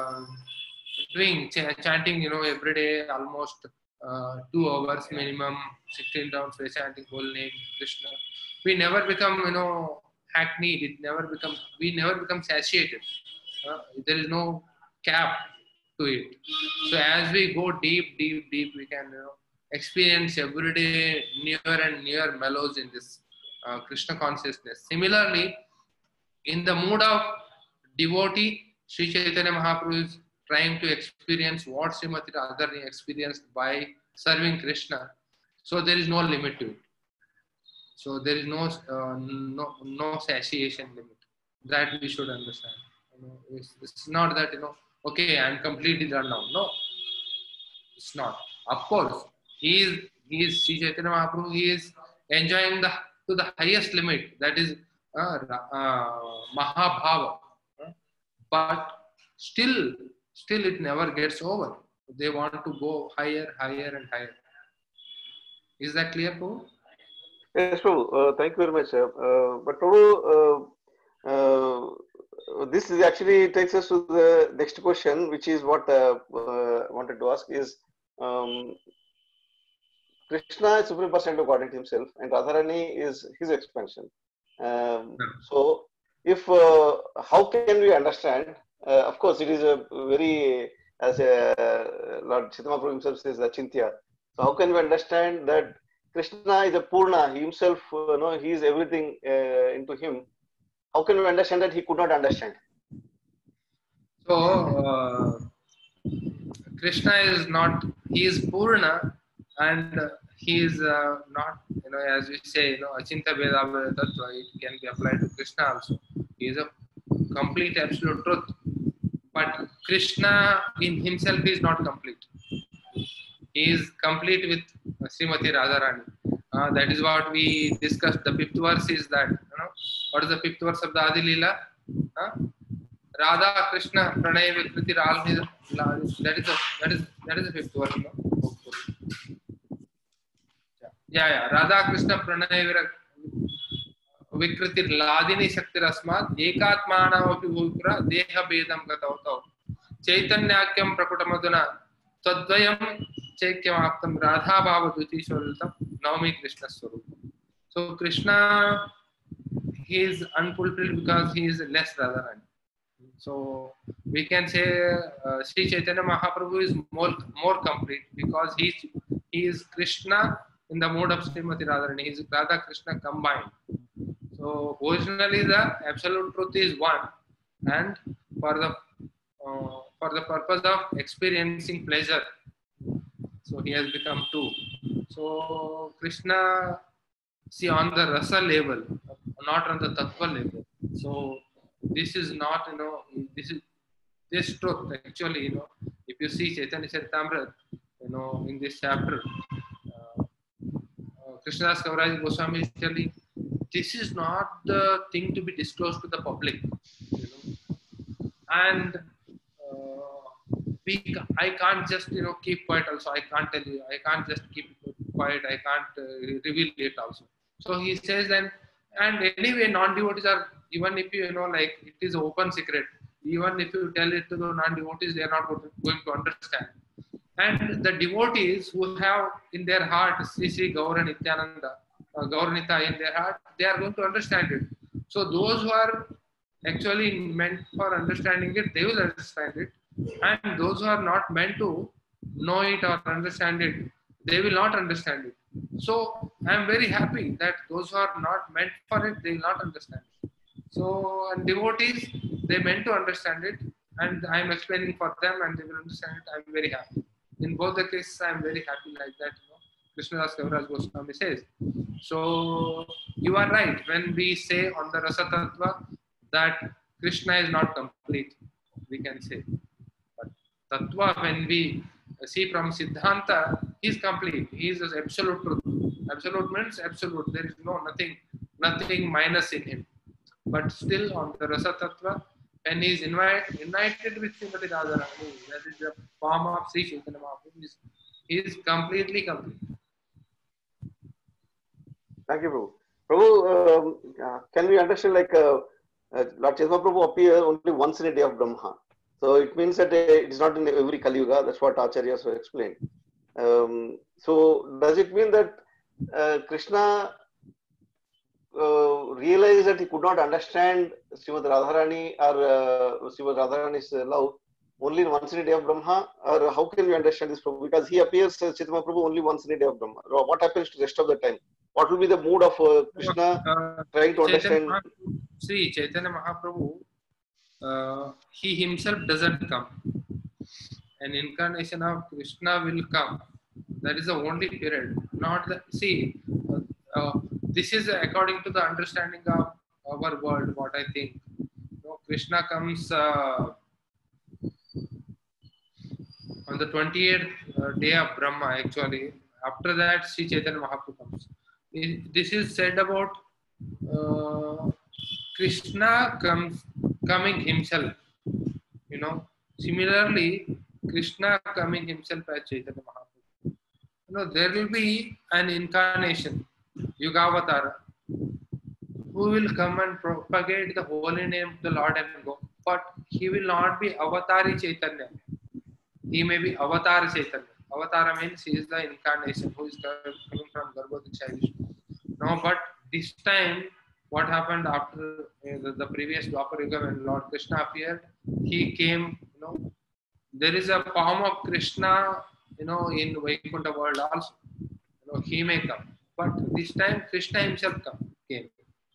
Speaker 1: chanting, every day almost 2 hours minimum, 16 rounds, we're chanting whole name Krishna. We never become, hackneyed. We never become satiated. There is no cap to it. So as we go deep, we can experience every day newer and newer mellows in this Krishna consciousness. Similarly, in the mood of devotee, Sri Chaitanya Mahaprabhu is trying to experience what Srimati Radharani experienced by serving Krishna. So there is no limit to it. So there is no satiation limit. That we should understand. It's not that okay, I'm completely done now. No, it's not. Of course, he is Sri Chaitanya Mahaprabhu. He is enjoying to the highest limit. That is Mahabhava. But still it never gets over. They want to go higher and higher. Is that clear, Prabhu?
Speaker 3: Yes, Prabhu. Thank you very much. But Prabhu, this is actually takes us to the next question, which is what I wanted to ask is, Krishna is Supreme Personality of Godhead himself, and Radharani is his expansion. So, if how can we understand? Of course, it is a very, as Lord Chaitanya Prabhu himself says, Achintya. So, how can we understand that Krishna is a Purna, he himself, he is everything into him? How can we understand that he could not understand?
Speaker 1: So, Krishna is not, he is Purna, and he is not, as we say, Achinta Veda Tattva, it can be applied to Krishna also. He is a complete absolute truth. But Krishna in himself is not complete. He is complete with Srimati Radharani. That is what we discussed. The fifth verse is that, what is the fifth verse of the Adi Leela? Radha Krishna Pranay Vikriti Ralni. That is the fifth verse. Yeah. Radha Krishna Pranay Vikriti Ladini Shakti Rasmat Ekatmana Api Bhupra Deha Bedam Gatauto Chaitanyakyam Prakutamaduna Tadvayam Chaikyamaptam Radha Bhava Dutishwaratam Naomi Krishna Swarup. So Krishna, he is unfulfilled because he is less Radharani. So we can say Sri Chaitanya Mahaprabhu is more complete because he is Krishna in the mode of Srimati Radharani. He is Radha Krishna combined. So originally the absolute truth is one, and for the purpose of experiencing pleasure, so he has become two. So Krishna, see, on the rasa level, not on the tattva level. So this is not, this truth actually, if you see Chaitanya Charitamrita, in this chapter, Krishnadas Kaviraj Goswami is telling, this is not the thing to be disclosed to the public, and I can't just keep quiet also. I can't tell you. I can't just keep quiet. I can't reveal it also. So he says, and anyway, non-devotees are, even if like it is open secret, even if you tell it to the non-devotees, they are not going to understand. And the devotees who have in their heart Sri Gaura Nityananda, Gaurnita in their heart, they are going to understand it. So those who are actually meant for understanding it, they will understand it. And those who are not meant to know it or understand it, they will not understand it. So I am very happy that those who are not meant for it, they will not understand it. So, and devotees, they meant to understand it, and I am explaining for them and they will understand it. I am very happy. In both the cases, I am very happy like that. Krishnadas Kaviraj Goswami says. So you are right when we say on the Rasa Tattva that Krishna is not complete, we can say. But Tattva, when we see from Siddhanta, he is complete. He is absolute truth. Absolute means absolute. There is nothing minus in him. But still on the Rasa Tattva, when he is united with Srimati Radharani, that is the form of Sri Chaitanya Mahaprabhu, he is completely complete.
Speaker 3: Thank you, Prabhu. Prabhu, can we understand like Lord Chaitanya Prabhu appears only once in a day of Brahma? So it means that it is not in every Kali Yuga. That's what Acharyas have explained. So does it mean that Krishna realized that he could not understand Srimati Radharani or Srimati Radharani's love only once in a day of Brahma? Or how can we understand this, Prabhu? Because he appears Chaitanya Prabhu only once in a day of Brahma. What happens to the rest of the time? What will be the mood of Krishna trying to understand?
Speaker 1: See, Chaitanya Mahaprabhu, he himself doesn't come. An incarnation of Krishna will come. That is the only period. Not the see. This is according to the understanding of our world. What I think. Krishna comes on the 28th day of Brahma. Actually, after that, Sri Chaitanya Mahaprabhu comes. This is said about Krishna coming himself. Similarly, Krishna coming himself as Chaitanya Mahaprabhu. There will be an incarnation, Yugavatara, who will come and propagate the holy name of the Lord and go. But he will not be Avatari Chaitanya. He may be Avatar Chaitanya. Avatara means he is the incarnation who is coming from Garbhodakshaya Vishnu. No, but this time, what happened after the previous Dwapar Yuga when Lord Krishna appeared? He came, there is a form of Krishna, in Vaikuntha world also. He may come. But this time, Krishna himself came.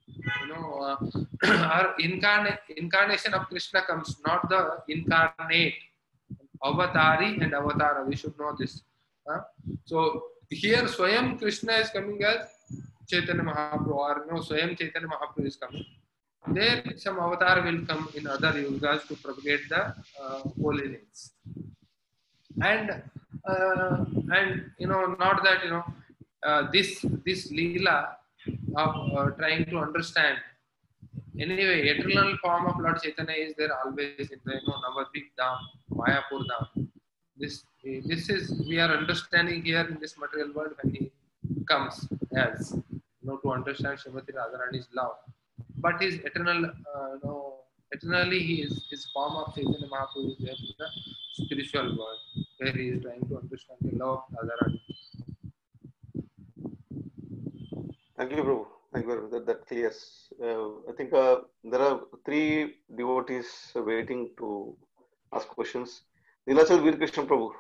Speaker 1: Our incarnation of Krishna comes, not the incarnate. Avatari and Avatara, we should know this. So here Swayam Krishna is coming as Chaitanya Mahaprabhu, or Swayam Chaitanya Mahaprabhu is coming. There some avatar will come in other yugas to propagate the holy names. And not that this Leela of trying to understand. Anyway, eternal form of Lord Chaitanya is there always in the Navadvip Dham, Mayapur Dham. This is we are understanding here in this material world when he comes as to understand Srimati Radharani's love. But his eternal, eternally his form of Chaitanya Mahaprabhu is there in the spiritual world where he is trying to understand the love of Radharani.
Speaker 3: Thank you, Prabhu. Thank you. That clears. I think there are 3 devotees waiting to ask questions. Nilachal Veer Krishna Prabhu.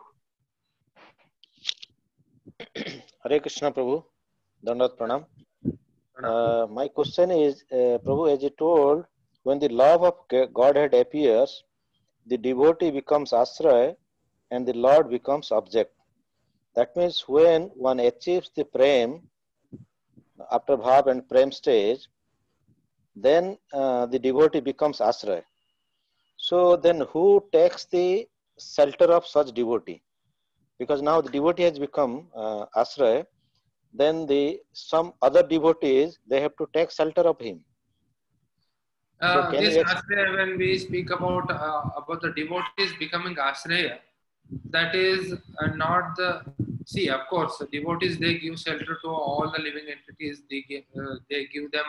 Speaker 5: Hare Krishna Prabhu. Dandavat Pranam. My question is, Prabhu, as you told, when the love of Godhead appears, the devotee becomes ashraya and the Lord becomes object. That means when one achieves the prem, after bhav and prem stage, then the devotee becomes ashraya. So then who takes the shelter of such devotee? Because now the devotee has become ashraya, then some other devotees, they have to take shelter of him. So
Speaker 1: This ashraya, when we speak about the devotees becoming ashraya, that is not the. See, of course, the devotees, they give shelter to all the living entities. They give them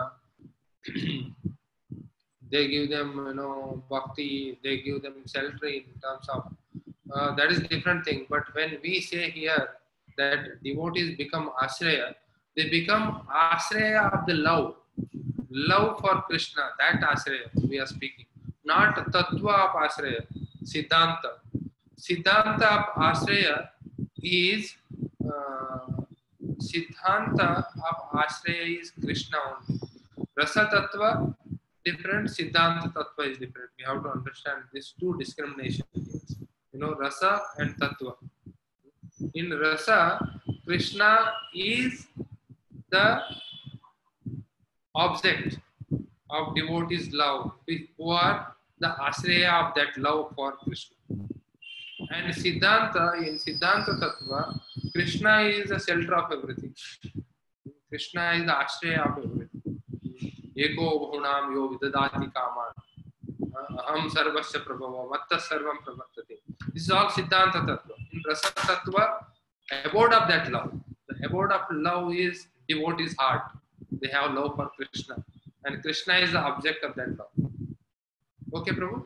Speaker 1: bhakti. They give them shelter in terms of that is different thing. But when we say here that devotees become ashraya, they become ashraya of the love for Krishna. That ashraya we are speaking, not tattva of ashraya, siddhanta. Siddhanta of ashraya is Siddhanta of ashraya is Krishna only. Rasa tattva different, Siddhanta tattva is different. We have to understand these 2 discriminations. Rasa and tattva. In rasa, Krishna is the object of devotees' love, who are the ashraya of that love for Krishna. And Siddhanta, in Siddhanta Tattva, Krishna is the shelter of everything. Krishna is the ashraya of everything. Eko bhunam yo vidadati kaman. Aham sarvasya prabhava, matta sarvam pravartate. This is all Siddhanta Tattva. In Rasa Tattva, abode of that love. The abode of love is devotee's heart. They have love for Krishna. And Krishna is the object of that love. Okay, Prabhu?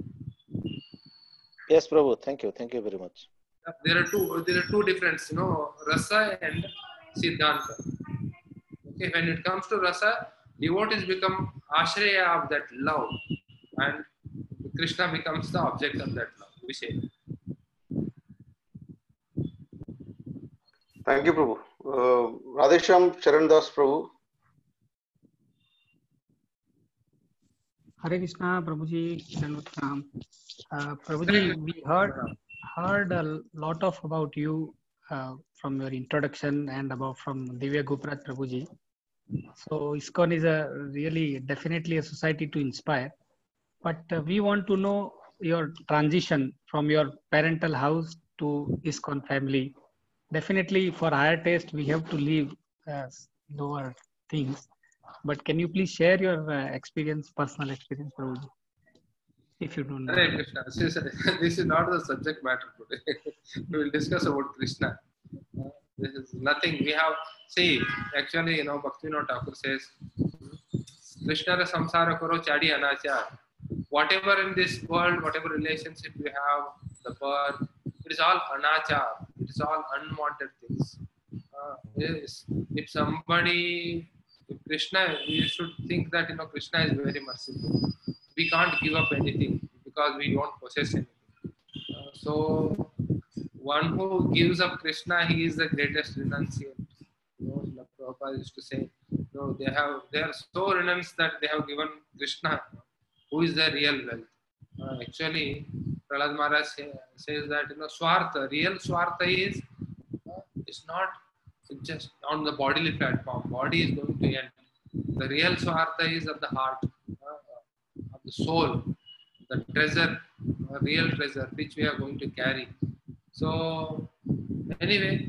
Speaker 5: Yes, Prabhu. Thank you. Thank you very much.
Speaker 1: There are two differences, Rasa and Siddhanta. Okay, when it comes to Rasa, devotees become ashraya of that love, and Krishna becomes the object of that love. We say.
Speaker 3: Thank you, Prabhu. Radhesham Charan Das Prabhu.
Speaker 6: Hare Krishna, Prabhuji, Dandavat Pranam. Prabhuji, we heard a lot of about you from your introduction and about from Divya Goprat Prabhuji. So ISKCON is a really definitely a society to inspire. But we want to know your transition from your parental house to ISKCON family. Definitely for higher taste, we have to leave lower things. But can you please share your experience, personal experience, Prabhuji, if you don't
Speaker 1: Hare
Speaker 6: mind?
Speaker 1: Krishna. This is not the subject matter today. We will discuss about Krishna. This is nothing. We have, see, actually, Bhaktivinoda Thakur says, Krishna ra samsara karo chadi anachar. Whatever in this world, whatever relationship we have, the birth, it is all anachar. It is all unwanted things. Yes. If somebody, if Krishna, we should think that Krishna is very merciful. We can't give up anything because we don't possess anything. So one who gives up Krishna, he is the greatest renunciant. Like Prabhupada used to say, they are so renounced that they have given Krishna, who is the real wealth. Actually, Prahlad Maharaj says that Swartha, real Swartha is it's not just on the bodily platform. Body is going to end. The real Swartha is of the heart, of the soul, the treasure, real treasure, which we are going to carry. So, anyway,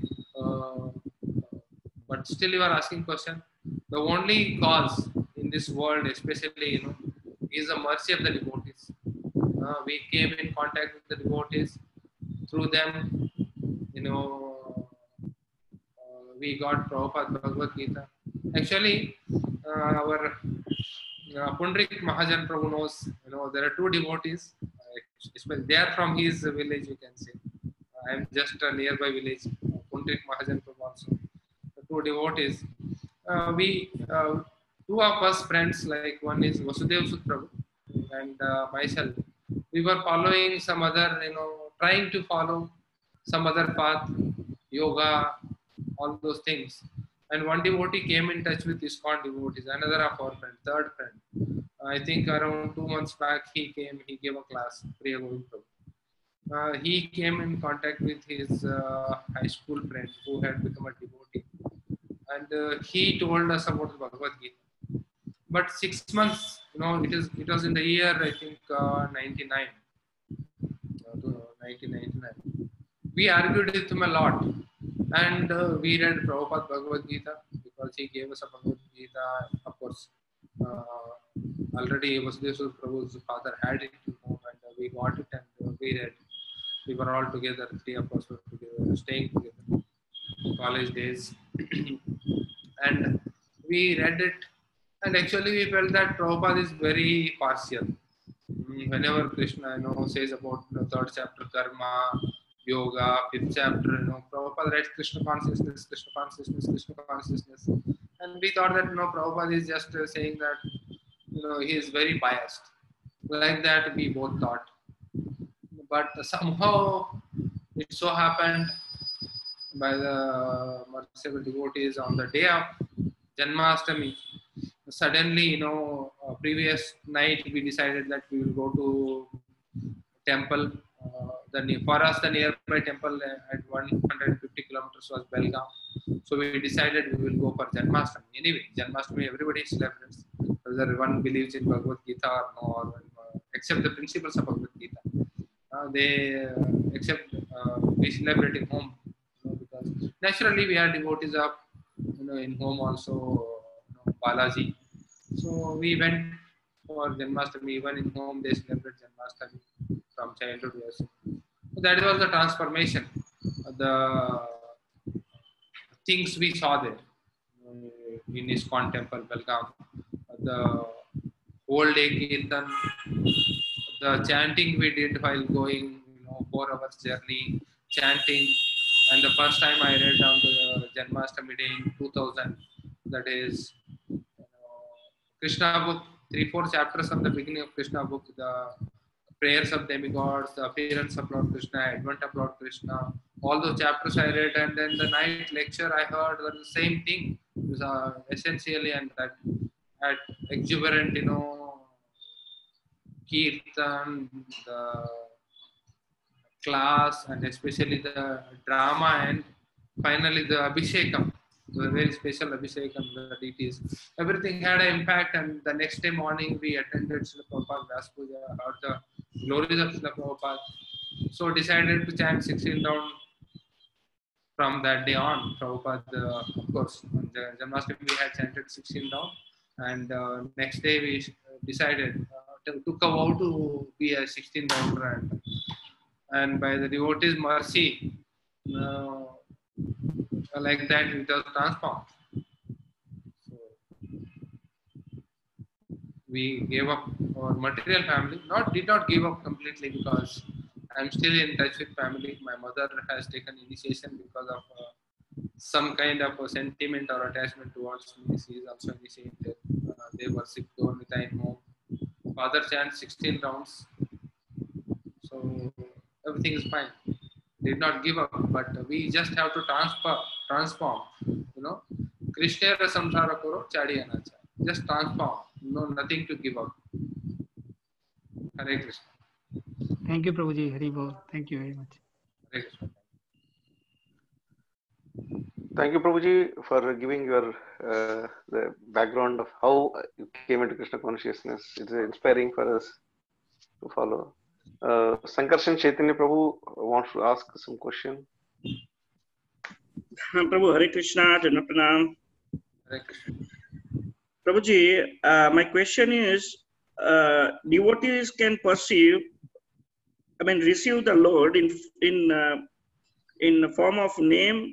Speaker 1: but still you are asking question. The only cause in this world, especially, is the mercy of the devotees. We came in contact with the devotees. Through them, we got Prabhupada Bhagavad Gita. Actually, our Pundrik Mahajan Prabhu knows, there are two devotees. They are from his village, you can say. I am just a nearby village. Pundrik Mahajan Prabhu also. The two devotees. Two of us friends, like one is Vasudev Sut Prabhu and myself. We were following some other, trying to follow some other path, yoga, all those things. And one devotee came in touch with ISKCON devotees, another of our friend, third friend. I think around 2 months back he came, he gave a class, Priya Govind Prabhu. He came in contact with his high school friend who had become a devotee. And he told us about the Bhagavad Gita. But 6 months, it was in the year, I think, 1999. We argued with him a lot. And we read Prabhupada Bhagavad Gita because he gave us a Bhagavad Gita. Of course, already Vasudeva Prabhu's father had it, and we got it and we read. We were all together, three of us were together, staying together, college days. And we read it, and actually we felt that Prabhupada is very partial. Whenever Krishna, says about the third chapter, karma, yoga, fifth chapter, Prabhupada writes Krishna consciousness, Krishna consciousness, Krishna consciousness. And we thought that, Prabhupada is just saying that, he is very biased. Like that we both thought. But somehow it so happened by the merciful devotees on the day of Janmashtami, suddenly, previous night we decided that we will go to temple. For us, the nearby temple at 150 kilometers was Belgaum. So we decided we will go for Janmashtami. Anyway, Janmashtami, everybody celebrates. Whether one believes in Bhagavad Gita or no, or except the principles of Bhagavad Gita. They accept, we celebrate in home. Because naturally we are devotees of, in home also, Balaji. So we went for Janmashtami. Even in home they celebrate Janmashtami from childhood. Yes. So that was the transformation, the things we saw there in ISKCON temple, Belgaum. The whole day kirtan, the chanting we did while going, 4 hours journey, chanting. And the first time I read on the Janmashtami day in 2000, that is Krishna book, 3-4 chapters from the beginning of Krishna book, the prayers of demigods, the appearance of Lord Krishna, advent of Lord Krishna, all those chapters I read, and then the night lecture I heard was the same thing. It was essentially and that exuberant, kirtan, the class, and especially the drama, and finally the Abhishekam, the very special Abhishekam that it is. Everything had an impact, and the next day morning we attended Srila Prabhupada Vyas Puja, or the glories of Srila Prabhupada. So decided to chant 16 round from that day on. Prabhupada, of course, on the Janmashtami we had chanted 16 round, and next day we decided, took a vow to be a 16 rounder, and by the devotee's mercy, like that it was transformed. So we gave up our material family. Did not give up completely, because I'm still in touch with family. My mother has taken initiation because of some kind of a sentiment or attachment towards me. She is also initiated. They worship Gaurmita in home. Father chants 16 rounds. So everything is fine. Did not give up, but we just have to transform. Krishna ra samsara karo chadiya na cha. Just transform. No, nothing to give up. Hare Krishna.
Speaker 6: Thank you, Prabhuji. Hari Bol. Thank you very much.
Speaker 1: Hare Krishna.
Speaker 3: Thank you, Prabhuji, for giving your the background of how you came into Krishna consciousness. It's inspiring for us to follow. Sankarshan Chaitanya Prabhu wants to ask some question.
Speaker 7: Prabhu, Hare Krishna, Jana Pranam.
Speaker 1: Hare Krishna.
Speaker 7: Prabhuji, my question is, devotees can receive the Lord in the form of name,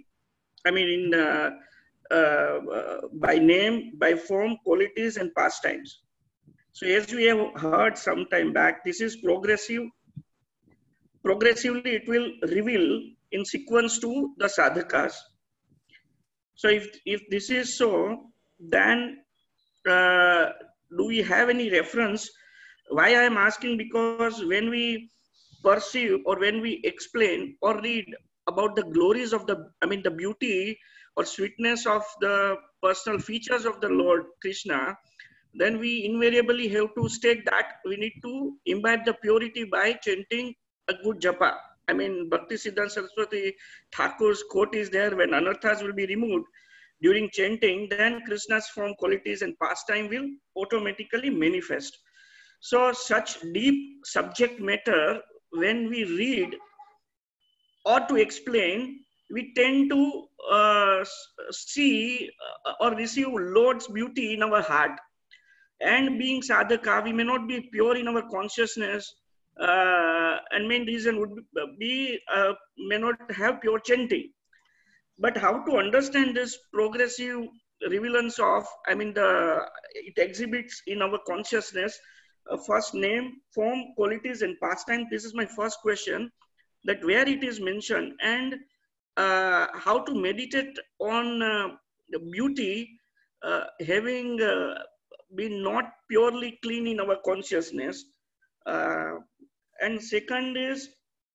Speaker 7: by name, by form, qualities, and pastimes. So as we have heard some time back, this is progressive. Progressively, it will reveal in sequence to the sadhakas. So if this is so, then do we have any reference? Why I am asking, because when we perceive or when we explain or read about the glories of the beauty or sweetness of the personal features of the Lord Krishna, then we invariably have to state that we need to imbibe the purity by chanting a good japa. Bhakti Siddhanta Saraswati Thakur's quote is there: when anarthas will be removed during chanting, then Krishna's form, qualities, and pastime will automatically manifest. So such deep subject matter, when we read or to explain, we tend to see or receive Lord's beauty in our heart. And being sadhaka, we may not be pure in our consciousness, and main reason would be may not have pure chanting. But how to understand this progressive relevance of, it exhibits in our consciousness first name, form, qualities, and pastime. This is my first question, that where it is mentioned, and how to meditate on the beauty having been not purely clean in our consciousness. And second is,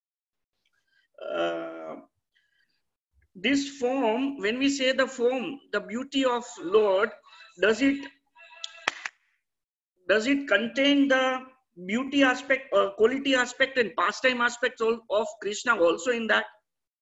Speaker 7: this form, when we say the form, the beauty of Lord, does it contain the beauty aspect, quality aspect, and pastime aspects of Krishna also in that?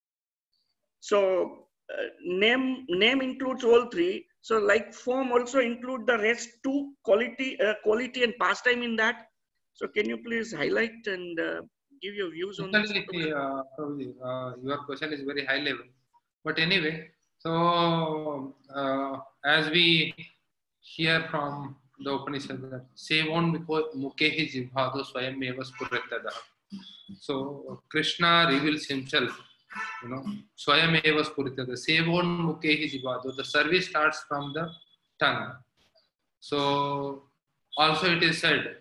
Speaker 7: So name includes all three. So like form also include the rest two, quality and pastime in that. So can you please highlight and give your views on this?
Speaker 1: Your question is very high level. But anyway, so as we hear from the Upanishad, that Sevon Mukehi Jivhado Swayam Eva Spuryatada. So Krishna reveals himself, Swayam Eva Spuryatada. Sevon Mukehi Jivhado. The service starts from the tongue. So also it is said,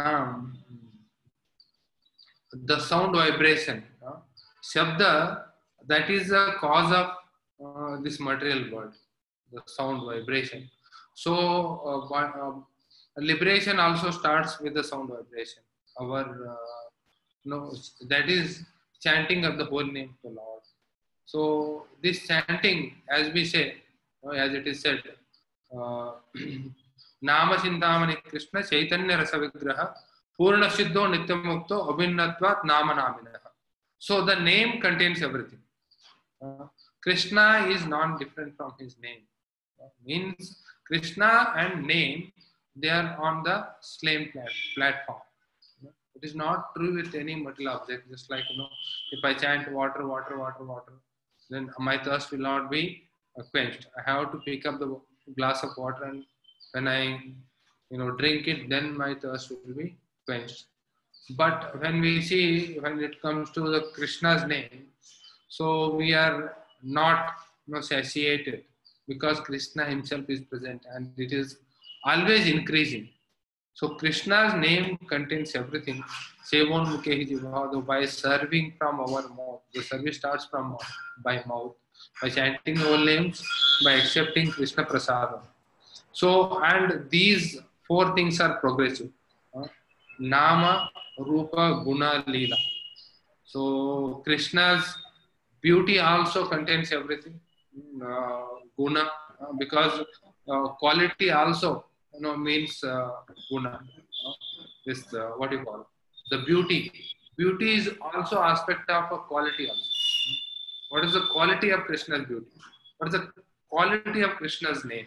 Speaker 1: the sound vibration, Shabda, that is the cause of this material world, the sound vibration. So liberation also starts with the sound vibration. Our, that is chanting of the holy name of the Lord. So this chanting, as we say, as it is said, Nama Chintamani Krishna Chaitanya Rasa Vigraha Purna Siddho Nityamukto Abhinnatvat Namanamina. So the name contains everything. Krishna is not different from his name. Means Krishna and name, they are on the same platform. It is not true with any material object. Just like, if I chant water, water, water, water, then my thirst will not be quenched. I have to pick up the glass of water, and when I drink it, then my thirst will be quenched. But when we see, when it comes to the Krishna's name, so we are not satiated, because Krishna himself is present and it is always increasing. So Krishna's name contains everything. Sevon Mukhehi Jivado, by serving from our mouth. The service starts from by mouth, by chanting all names, by accepting Krishna Prasada. So, and these four things are progressive. Nama, Rupa, Guna, Leela. So Krishna's beauty also contains everything. Guna, because quality also means guna. This what you call the beauty. Beauty is also aspect of a quality also. What is the quality of Krishna's beauty? What is the quality of Krishna's name?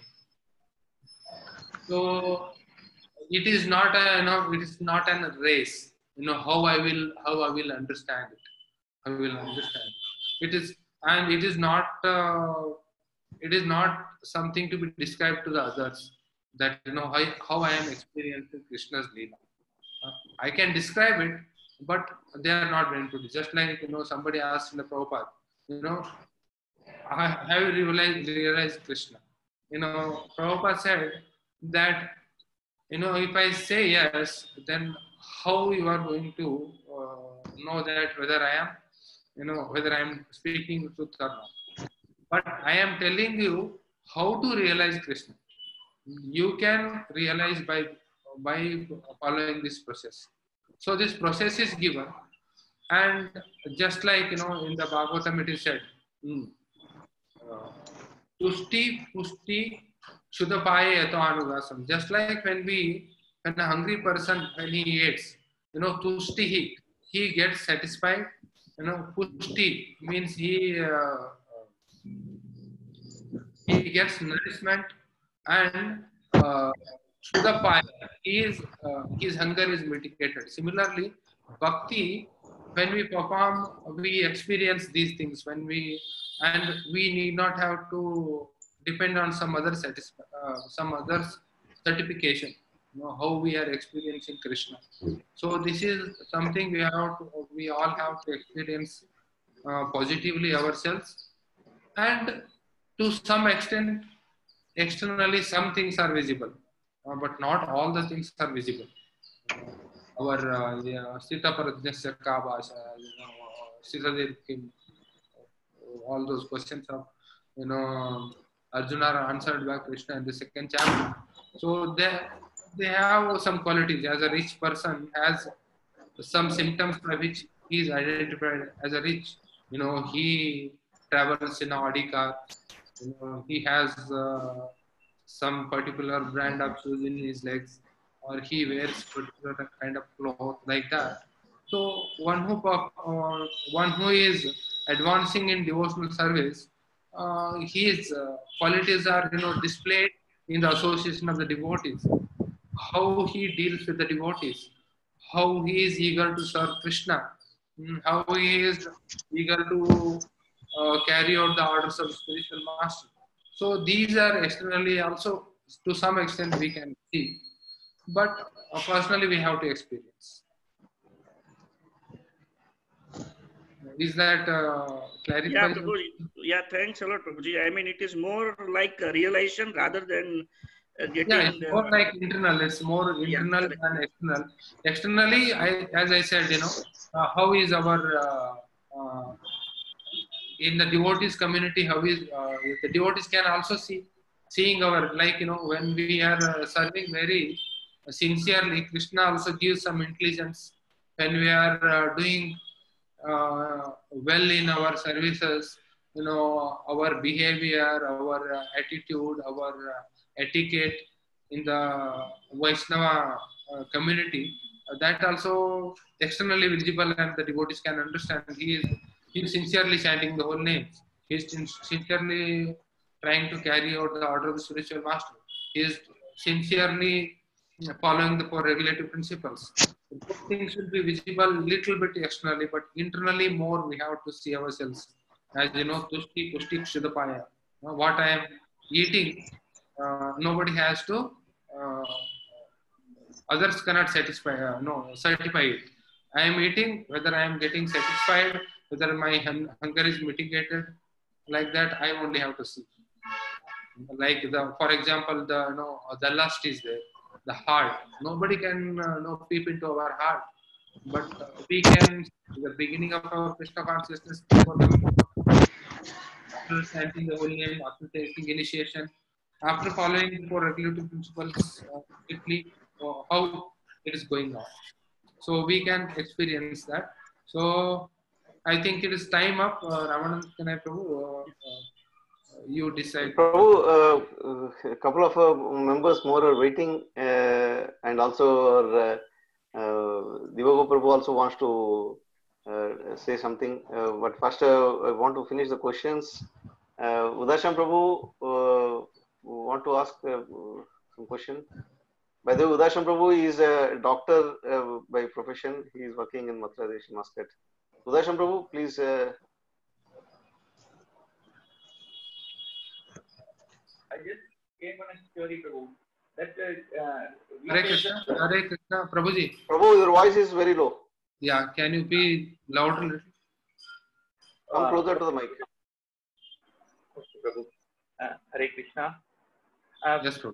Speaker 1: So it is not it is not a race. How I will understand it. I will understand. It is, and it is not something to be described to the others, that how I am experiencing Krishna's Leela. I can describe it, but they are not going to do. Just like somebody asked in the Prabhupada, have you realized Krishna? Prabhupada said that if I say yes, then how you are going to know that whether I am whether I am speaking the truth or not. But I am telling you how to realize Krishna. You can realize by following this process. So this process is given, and just like in the Bhagavatam it is said, Tushti Pushti Shuddhapaye Yato Anugasam. Just like when a hungry person, when he eats, Tushti, he gets satisfied. Pushti means he gets nourishment, and Shuddhapaya, his hunger is mitigated. Similarly, bhakti, when we perform, we experience these things. We need not have to depend on some other certification. How we are experiencing Krishna. So this is something we all have to experience positively ourselves, and to some extent, externally some things are visible, but not all the things are visible. Our Sita Paradnyasya Ka Bhasha, Sitadev Kim, all those questions of Arjuna are answered by Krishna in the second chapter. So they have some qualities. As a rich person has some symptoms by which he is identified as a rich. He travels in an Audi car. He has some particular brand of shoes in his legs, or he wears particular kind of cloth like that. So one who is advancing in devotional service, his qualities are displayed in the association of the devotees. How he deals with the devotees, how he is eager to serve Krishna, how he is eager to carry out the orders of spiritual master. So these are externally also, to some extent, we can see, but personally we have to experience. Is that clarified?
Speaker 7: Yeah, Prabhu. Yeah, thanks a lot, Prabhuji. I mean, it is more like a realization rather than getting.
Speaker 1: Yeah, it's more like internal. It's more internal than external. Externally, as I said, how is our in the devotees community? How is the devotees can also seeing our, when we are serving very sincerely, Krishna also gives some intelligence. When we are doing well in our services, our behavior, our attitude, our etiquette in the Vaishnava community, that also externally visible and the devotees can understand. He is sincerely chanting the whole names. He is sincerely trying to carry out the order of the spiritual master. He is sincerely following the four regulative principles. Those things will be visible little bit externally, but internally more we have to see ourselves. As you know, tushti pushti kshudapaya. What I am eating, nobody has to. Others cannot certify it. I am eating, whether I am getting satisfied, whether my hunger is mitigated, like that I only have to see. Like for example, the lust is there, the heart. Nobody can peep into our heart, but we can. The beginning of our Krishna consciousness before after chanting the holy name, after taking initiation, after following the four regulative principles strictly, how it is going on. So we can experience that. So I think it is time up. Ramanand Kanai Prabhu, you decide.
Speaker 3: Prabhu, a couple of members more are waiting, and also Divago Prabhu also wants to say something. But first, I want to finish the questions. Udasham Prabhu want to ask some question. By the way, Udasham Prabhu is a doctor by profession. He is working in Mathura Desh, Muscat. Udasham Prabhu, please.
Speaker 4: I just came on a story, Prabhu. That
Speaker 1: Hare Krishna, Hare Krishna, Prabhuji.
Speaker 3: Prabhu, your voice is very low.
Speaker 1: Yeah, can you be louder a little?
Speaker 3: Come closer to the mic.
Speaker 4: Okay, Prabhu. Hare Krishna.
Speaker 1: Yes, Prabhu.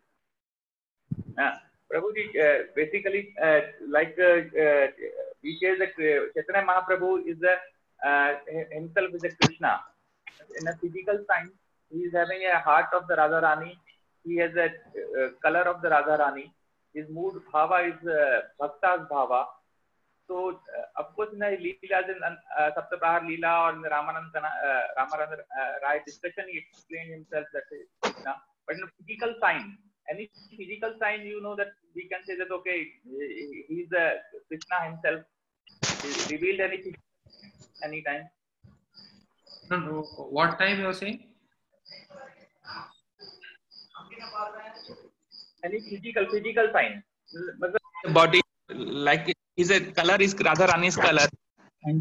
Speaker 4: Prabhuji, basically, like we say that Chaitanya Mahaprabhu is himself is a Krishna. In a physical sense, he is having a heart of the Radharani. He has a color of the Radharani. His mood bhava is bhakta's bhava. So, of course, in the Leelas in Saptaprahar Leela or in the Ramananda Rai discussion, he explained himself that Krishna. But in a physical sign, any physical sign, you know that we can say that, okay, he is the Krishna himself. He revealed any time.
Speaker 1: No, what time you are saying?
Speaker 4: Any physical sign. The body, like his color is Radharani's color, and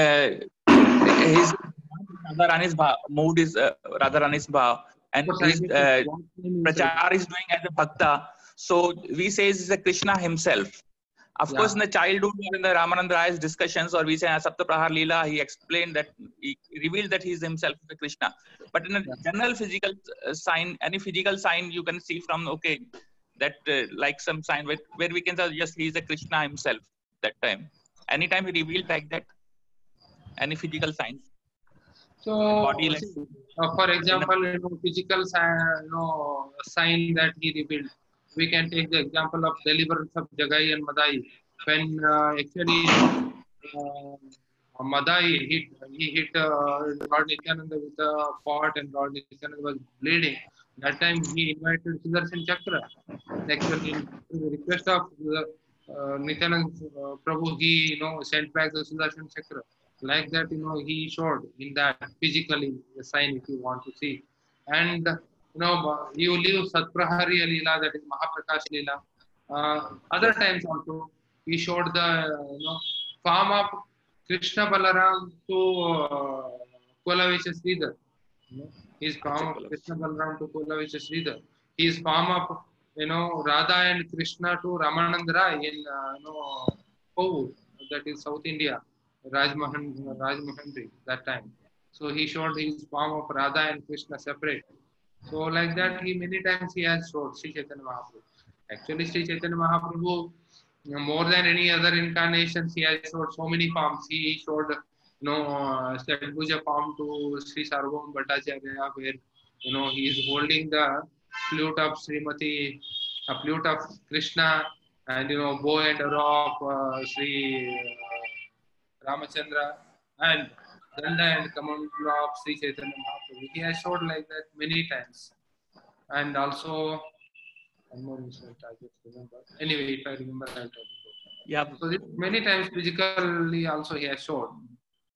Speaker 4: his Radharani's mood is Radharani's bhav, and his prachar is doing as a bhakta. So we say is a Krishna himself. Of course, in the childhood or in the Ramananda Rai's discussions, or we say Saptaprahar Leela, he explained that he revealed that he is himself the Krishna. But in a general physical sign, any physical sign you can see from that like some sign where we can say yes, he is a Krishna himself. That time, anytime he revealed like that, any physical sign.
Speaker 1: So,
Speaker 4: body like,
Speaker 1: for example, physical sign that he revealed. We can take the example of deliverance of Jagai and Madai. When actually Madai hit Lord Nityananda with a pot, and Lord Nityananda was bleeding. That time he invited Sudarshan Chakra. Actually, in the request of Nityananda Prabhu, he sent back the Sudarshan Chakra. Like that, he showed in that physically the sign, if you want to see. And you leave Satprahariya Leela, that is Mahaprakash Leela. Other times also, he showed the form of Krishna Balaram to Kulavesha Sridhar. His form of Krishna Balaram to Kulavesha Sridhar. His form of Radha and Krishna to Ramananda Rai in Kovur, that is South India. Rajmohanri that time. So he showed his form of Radha and Krishna separate. So like that, many times he has showed Sri Chaitanya Mahaprabhu. Actually, Sri Chaitanya Mahaprabhu, more than any other incarnations, he has showed so many forms. He showed Shadbhuja form to Sri Sarvabhauma Bhattacharya, where he is holding the flute of Srimati, a flute of Krishna, and bow and arrow of Sri Ramachandra, and Danda and Kamandala of Sri Chaitanya Mahaprabhu. He has showed like that many times. And also, one more incident I just remember. Anyway, if I remember, I'll tell you.
Speaker 4: Yeah,
Speaker 1: So this many times physically also he has shown.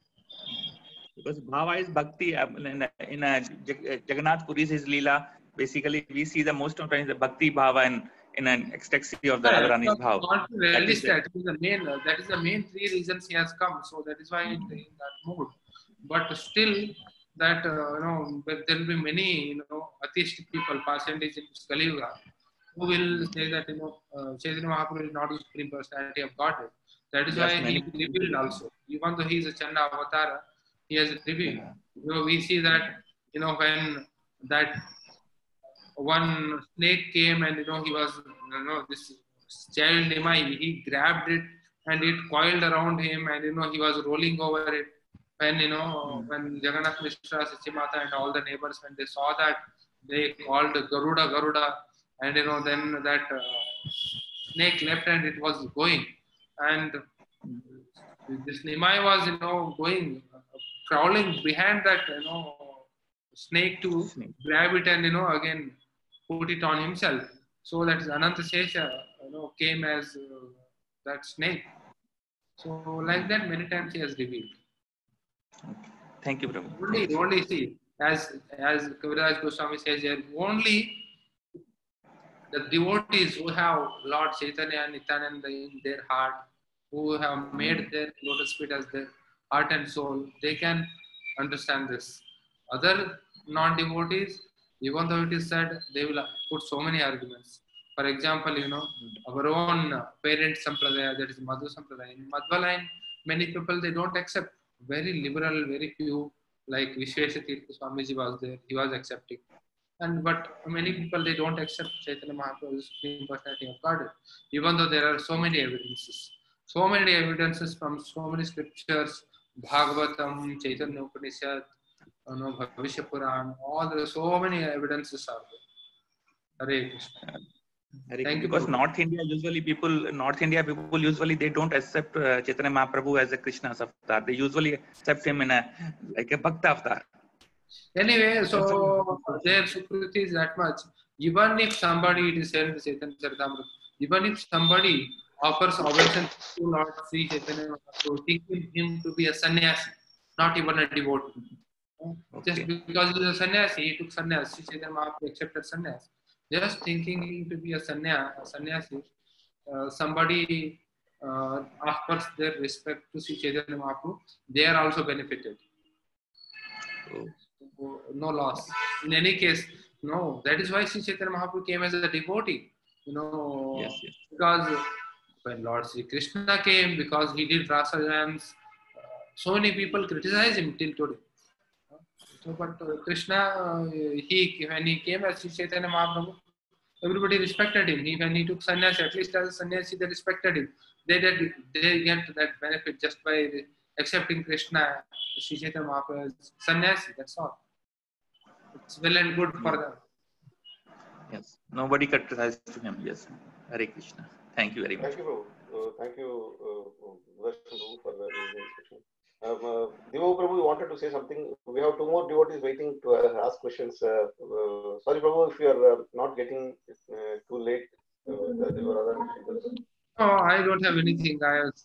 Speaker 4: because bhava is bhakti. In Jagannath Puri's his leela, basically we see the most of times the bhakti bhava in an ecstasy of the Radharani's bhav.
Speaker 1: Not
Speaker 4: That is
Speaker 1: realistic.
Speaker 4: the,
Speaker 1: That is the main. That is the main three reasons he has come. So that is why in that mood. But still, that but there will be many atheistic people, percentage in Kali Yuga, who will say that Chaitanya Mahaprabhu is not the supreme personality of Godhead. That is
Speaker 4: yes,
Speaker 1: why
Speaker 4: many
Speaker 1: he revealed also. Even though he is a Chanda Avatara, he has revealed. We see that when that one snake came and he was this child Nimai, he grabbed it and it coiled around him and he was rolling over it. When when Jagannath Mishra, Sachimata and all the neighbors, when they saw that, they called Garuda, and then that snake left and it was going, and this Nimai was going crawling behind that snake to grab it and again put it on himself. So that Ananta Shesha came as that snake. So like that many times he has revealed.
Speaker 4: thank you, Prabhu.
Speaker 1: Only see, as Kaviraj Goswami says here, only the devotees who have Lord Chaitanya and Nityananda in their heart, who have made their lotus feet as their heart and soul, they can understand this. Other non-devotees, even though it is said, they will put so many arguments. For example, our own parent sampradaya, that is Madhu sampradaya. In Madhva line, many people they don't accept. Very liberal, very few, like Vishweshatirtha Swamiji was there, he was accepting. But many people they don't accept Chaitanya Mahaprabhu's Supreme Personality of Godhead, even though there are so many evidences. So many evidences from so many scriptures, Bhagavatam, Chaitanya Upanishad, Bhavishya Puran, all the so many evidences are there. Hare Krishna. Thank you.
Speaker 4: Because North India usually they don't accept Chaitanya Mahaprabhu as a Krishna avatar. They usually accept him in like a Bhakta avatar.
Speaker 1: Anyway, so their Sukriti is that much. Even if somebody, it is said in the Chaitanya Charitamrita, even if somebody offers obeisance to Lord Sri Chaitanya Mahaprabhu, thinking him to be a sannyasi, not even a devotee. Just because he is a sannyasi, he took sannyas. Sri Chaitanya Mahaprabhu accepted sannyas. Just thinking him to be a sannyasi, somebody offers their respect to Sri Chaitanya Mahaprabhu, they are also benefited. No loss. In any case, no. That is why Sri Chaitanya Mahaprabhu came as a devotee.
Speaker 4: Yes.
Speaker 1: Because when Lord Sri Krishna came, because he did rasa jams, so many people criticize him till today. So, but Krishna, when he came as Sri Chaitanya Mahaprabhu, everybody respected him. When he took sannyas, at least as a sannyasi, they respected him. They get that benefit just by accepting Krishna, Sri Chaitanya Mahaprabhu as sannyasi. That's all. It's well and good for them.
Speaker 4: Yes. Nobody criticized to him. Yes. Hare Krishna. Thank you very much.
Speaker 3: Thank you, Prabhu. Thank you, Prabhu, for the discussion. Devo Prabhu, you wanted to say something. We have two more devotees waiting to ask questions. Sorry, Prabhu, if you are not getting too late.
Speaker 1: No, I don't have anything.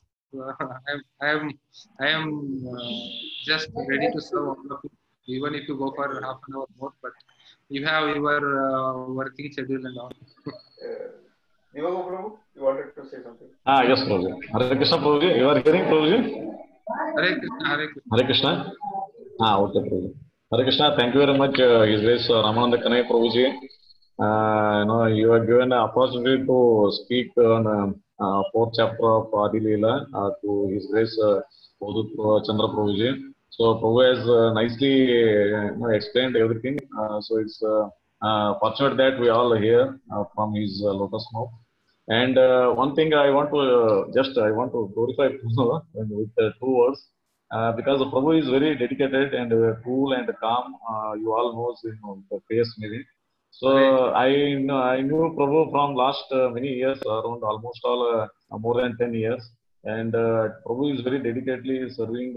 Speaker 1: I am just ready to serve all of you. Even if you go for half an hour more, but you have your working schedule and all.
Speaker 3: Devo Prabhu, you wanted to say something?
Speaker 8: Yes, Prabhu. Hare Krishna, Prabhuji. You are hearing, Prabhuji?
Speaker 1: Hare Krishna, Hare Krishna.
Speaker 8: Hare Krishna. Okay, Prabhu. Hare Krishna. Thank you very much, His Grace Ramananda Kanai Prabhuji. You are given an opportunity to speak on fourth chapter of Adi Leela to His Grace Avadhut Chandra Prabhuji. So Prabhu has nicely explained everything. So it's fortunate that we all hear from his lotus mouth. And one thing I want to glorify with two words. Because Prabhu is very dedicated and cool and calm. You all know the face maybe. So I knew Prabhu from last many years, around almost all more than 10 years. And Prabhu is very dedicatedly serving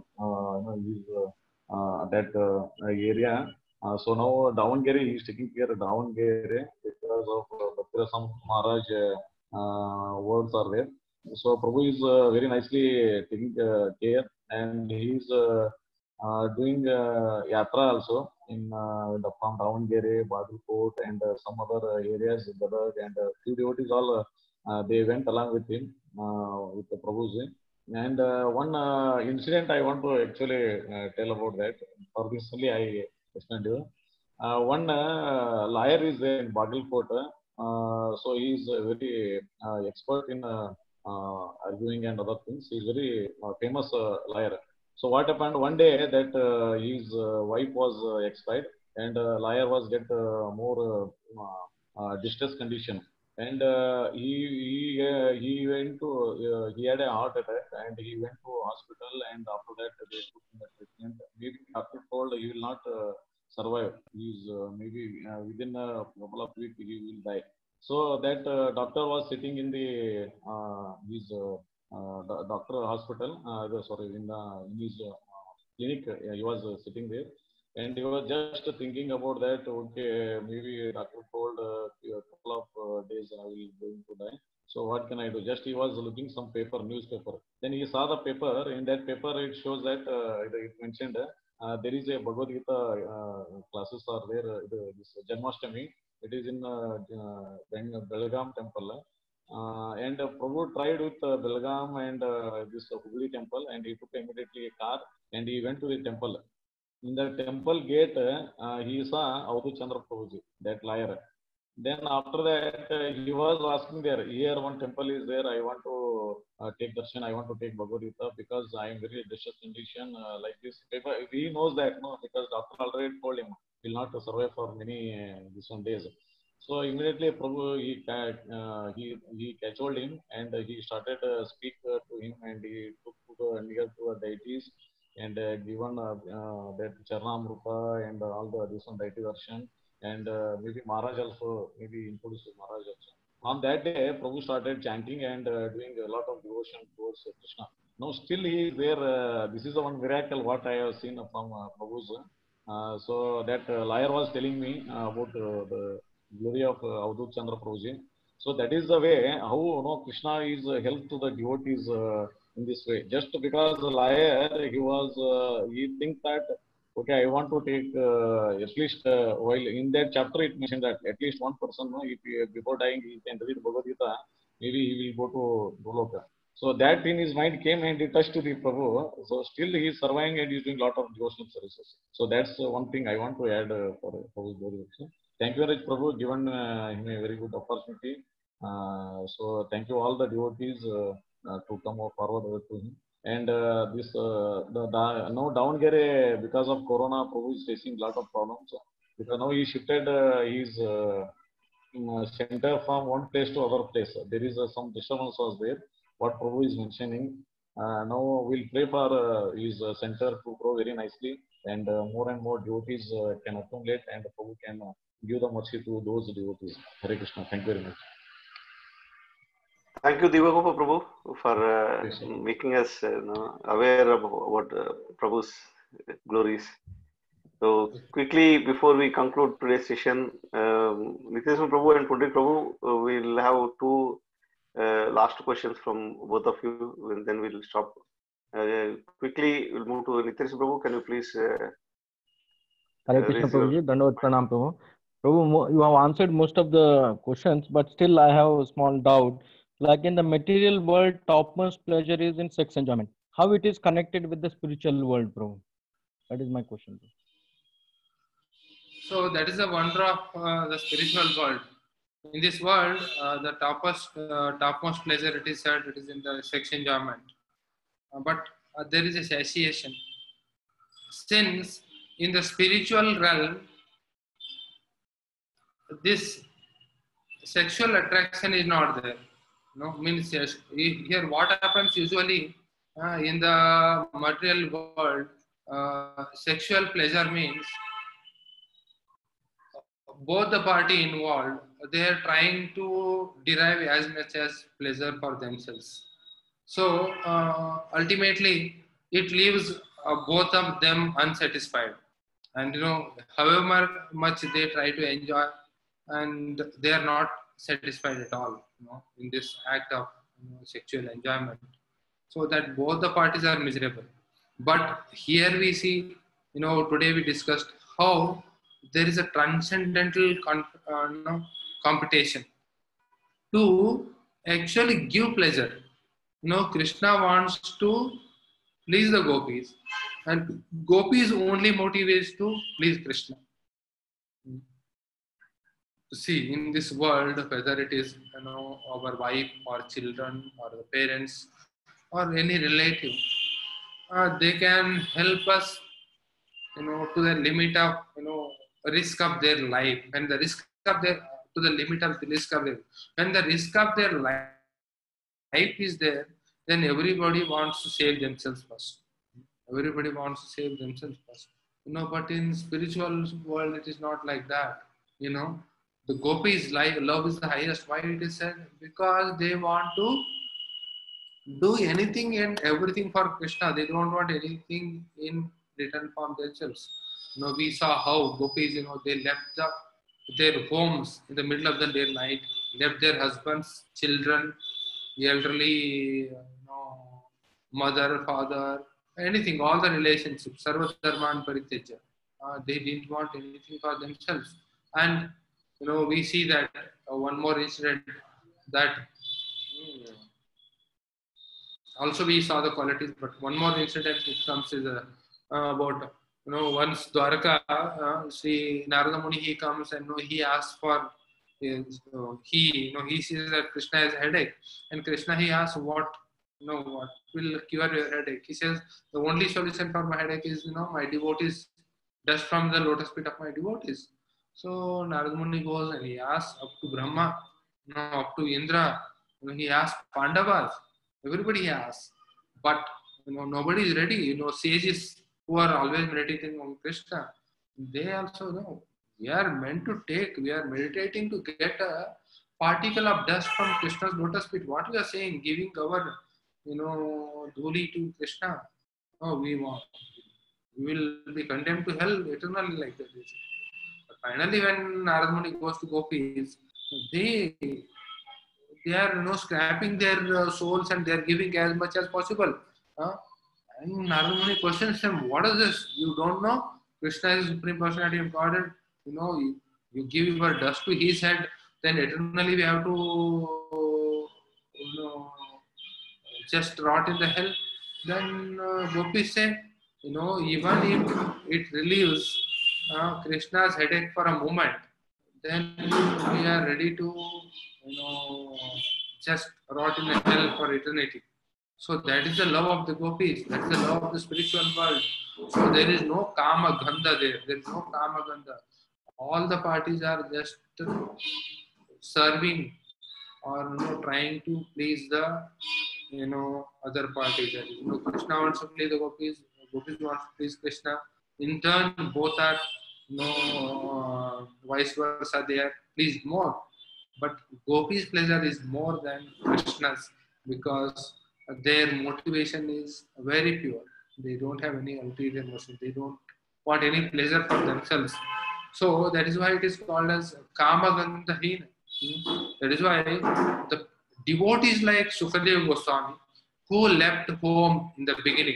Speaker 8: that area. So now Davangere, he is taking care of Davangere because of Bhaktira Maharaj words are there. So Prabhu is very nicely taking care, and he is doing yatra also in the from Davangere, Badalkot, and some other areas, Gadag, and few devotees all they went along with him with the Prabhuji. And one incident I want to actually tell about that. For this only I explained you. One lawyer is there in Bagalkot. So he is very expert in arguing and other things. He is very famous lawyer. So what happened one day that his wife was expired, and lawyer was get more distress condition, and he went to he had a heart attack, and he went to hospital, and after that they took him the treatment. Maybe doctor told he will not survive. He's maybe within a couple of weeks he will die. So that doctor was sitting in the his doctor hospital. Sorry, in his clinic. He was sitting there, and he was just thinking about that. Okay, maybe doctor told a couple of days I will going to die. So what can I do? Just he was looking some paper, newspaper. Then he saw the paper. In that paper, it shows that it mentioned there is a Bhagavad Gita classes are there. This Janmashtami. It is in Belgaum temple. And Prabhu tried with Belgaum and this Hubli temple, and he took immediately a car and he went to the temple. In the temple gate, he saw Avadhut Chandra Prabhuji, that lawyer. Then after that, he was asking there, here one temple is there, I want to take darshan, I want to take Bhagavad Gita because I am very distressed condition like this. He knows that, no, because doctor already told him he will not survive for many this one days. So immediately Prabhu, he cajoled him, and he started speak to him, and he took to near to deities and given that Charnamruta and all the this one deity version, and maybe Maharaj also, maybe introduced Maharaj also. On that day, Prabhu started chanting and doing a lot of devotion towards Krishna. Now still he is there. This is the one miracle what I have seen from Prabhu's. So that lawyer was telling me about the glory of Avadhut Chandra Prabhuji. So that is the way how Krishna is help to the devotees in this way. Just because the liar, he thinks that okay, I want to take at least while in that chapter it mentioned that at least one person, if he, before dying he can read Bhagavad Gita, maybe he will go to Goloka. So that in his mind came and he touched to the Prabhu. So still he is surviving and he is doing a lot of devotional services. So that's one thing I want to add for his glory. Thank you very much, Prabhu, given him a very good opportunity. So thank you all the devotees to come forward to him. And this now Davangere, because of Corona, Prabhu is facing a lot of problems. Because now he shifted his center from one place to other place. There is some disturbance was there. What Prabhu is mentioning. Now we'll pray for his center to grow very nicely, and more and more devotees can accumulate, and Prabhu can give the mercy to those devotees. Hare Krishna. Thank you very much.
Speaker 3: Thank you, Divagopa Prabhu, for making us aware of what Prabhu's glories. So quickly, before we conclude today's session, Nityananda Prabhu and Pundik Prabhu, we'll have two last questions from both of you, and then we'll stop. Quickly, we'll move to Nityananda Prabhu. Can you please?
Speaker 9: Hare Krishna Prabhuji, Dandavad Pranam Prabhu. Prabhu, you have answered most of the questions, but still I have a small doubt. Like in the material world, topmost pleasure is in sex enjoyment. How it is connected with the spiritual world, Prabhu? That is my question.
Speaker 1: So that is the wonder of the spiritual world. In this world, the topmost pleasure, it is said, it is in the sex enjoyment. But there is a satiation. Since in the spiritual realm, this sexual attraction is not there. No, means yes, here what happens usually in the material world, sexual pleasure means both the party involved, they are trying to derive as much as pleasure for themselves. So ultimately, it leaves both of them unsatisfied. And however much they try to enjoy, and they are not satisfied at all, in this act of sexual enjoyment, so that both the parties are miserable. But here we see, today we discussed how there is a transcendental competition to actually give pleasure. Krishna wants to please the gopis, and gopis' only motive is to please Krishna. See, in this world, whether it is our wife or children or the parents or any relative, they can help us, to the limit of risk of their life, and the risk of their to the limit of the risk of their when the risk of their life is there, then everybody wants to save themselves first. Everybody wants to save themselves first. But in spiritual world, it is not like that. The gopis like love is the highest. Why it is said? Because they want to do anything and everything for Krishna. They don't want anything in return from themselves. We saw how gopis, they left their homes in the middle of the day night, left their husbands, children, elderly, mother, father, anything, all the relationships, sarva dharman parityaja. They didn't want anything for themselves. And, we see that one more incident that also we saw the qualities, but one more incident which comes is about, once Dwarka, Sri Narada Muni, he comes and he asks for, he sees that Krishna has a headache, and Krishna, he asks what will cure your headache. He says the only solution for my headache is my devotees, dust from the lotus feet of my devotees. So Narada Muni goes and he asks up to Brahma, up to Indra, he asks Pandavas, everybody asks, but nobody is ready. Sages who are always meditating on Krishna, they also know we are meant to take, we are meditating to get a particle of dust from Krishna's lotus feet. What we are saying, giving our dhuli to Krishna, we will be condemned to hell eternally like that. But finally, when Narada Muni goes to gopis, they are scrapping their souls and they are giving as much as possible. And Narada Muni questions them, what is this? You don't know? Krishna is the Supreme Personality of Godhead. You give your dust to his head, then eternally we have to just rot in the hell. Then gopis say, even if it relieves Krishna's headache for a moment, then we are ready to just rot in the hell for eternity. So that is the love of the gopis. That is the love of the spiritual world. So there is no kama gandha there. There is no kama gandha. All the parties are just serving or trying to please the other parties. Krishna wants to please the gopis. Gopis wants to please Krishna. In turn, both are vice versa. They are pleased more. But gopis' pleasure is more than Krishna's because their motivation is very pure. They don't have any ulterior motive. They don't want any pleasure for themselves. So that is why it is called as Kama Gandhahina. That is why the devotees like Sukadeva Goswami, who left home in the beginning,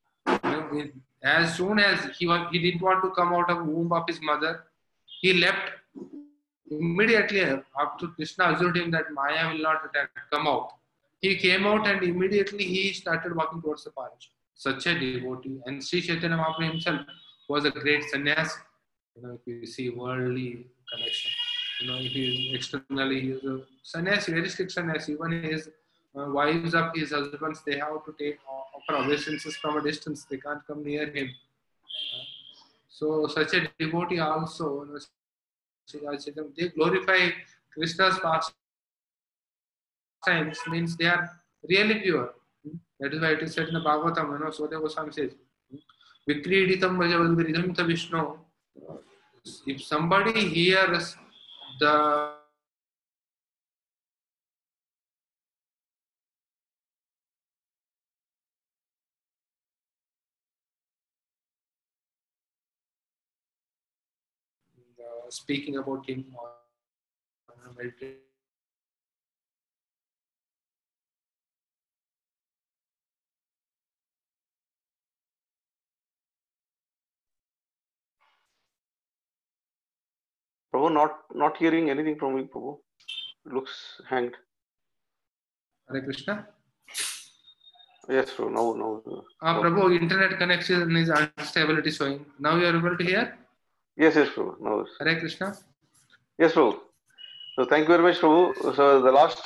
Speaker 1: as soon as he didn't want to come out of the womb of his mother, he left immediately after Krishna assured him that Maya will not attack, come out. He came out and immediately he started walking towards the forest. Such a devotee. And Sri Chaitanya Mahaprabhu himself was a great sannyasi. If you see worldly connection, if he is externally, he is a sannyasi, very strict sannyasi. Even his wives of his husbands, they have to take offer obeisances from a distance. They can't come near him. So such a devotee also, they glorify Krishna's pastimes, means they are really pure. That is why it is said in the Bhagavatam, Sukadeva Goswami says, Vikriditam Vajavad Viridam Ta Vishnu. If somebody hears the speaking about him or meditating
Speaker 3: Prabhu, not hearing anything from you, Prabhu. It looks hanged.
Speaker 1: Hare Krishna.
Speaker 3: Yes, Prabhu. Now.
Speaker 1: Prabhu, internet connection is unstable. It is showing. Now you are able to hear.
Speaker 3: Yes, Prabhu. Now.
Speaker 1: Hare Krishna.
Speaker 3: Yes, Prabhu. So thank you very much, Prabhu. So the last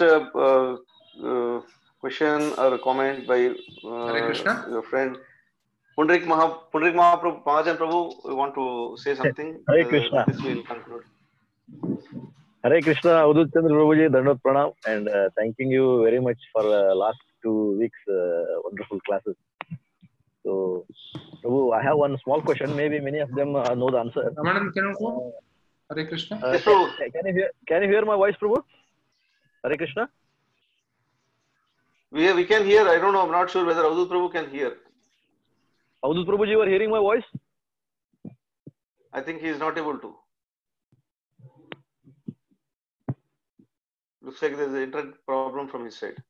Speaker 3: question or comment by your friend Pundrik Mahaprabhu, Mahajan Prabhu, we want to say something.
Speaker 10: Hare Krishna.
Speaker 3: This will conclude.
Speaker 10: Hare Krishna, Avadut Chandra Prabhuji, Dandot Pranam, and thanking you very much for last 2 weeks wonderful classes. So, Prabhu, I have one small question. Maybe many of them know the answer.
Speaker 1: Hare Krishna.
Speaker 3: Yes, Prabhu.
Speaker 10: Can you hear my voice, Prabhu? Hare Krishna.
Speaker 3: We can hear. I don't know. I'm not sure whether Avadut Prabhu can hear.
Speaker 10: Avadut Prabhuji, you are hearing my voice?
Speaker 3: I think he is not able to. Looks like there's an internet problem from his side.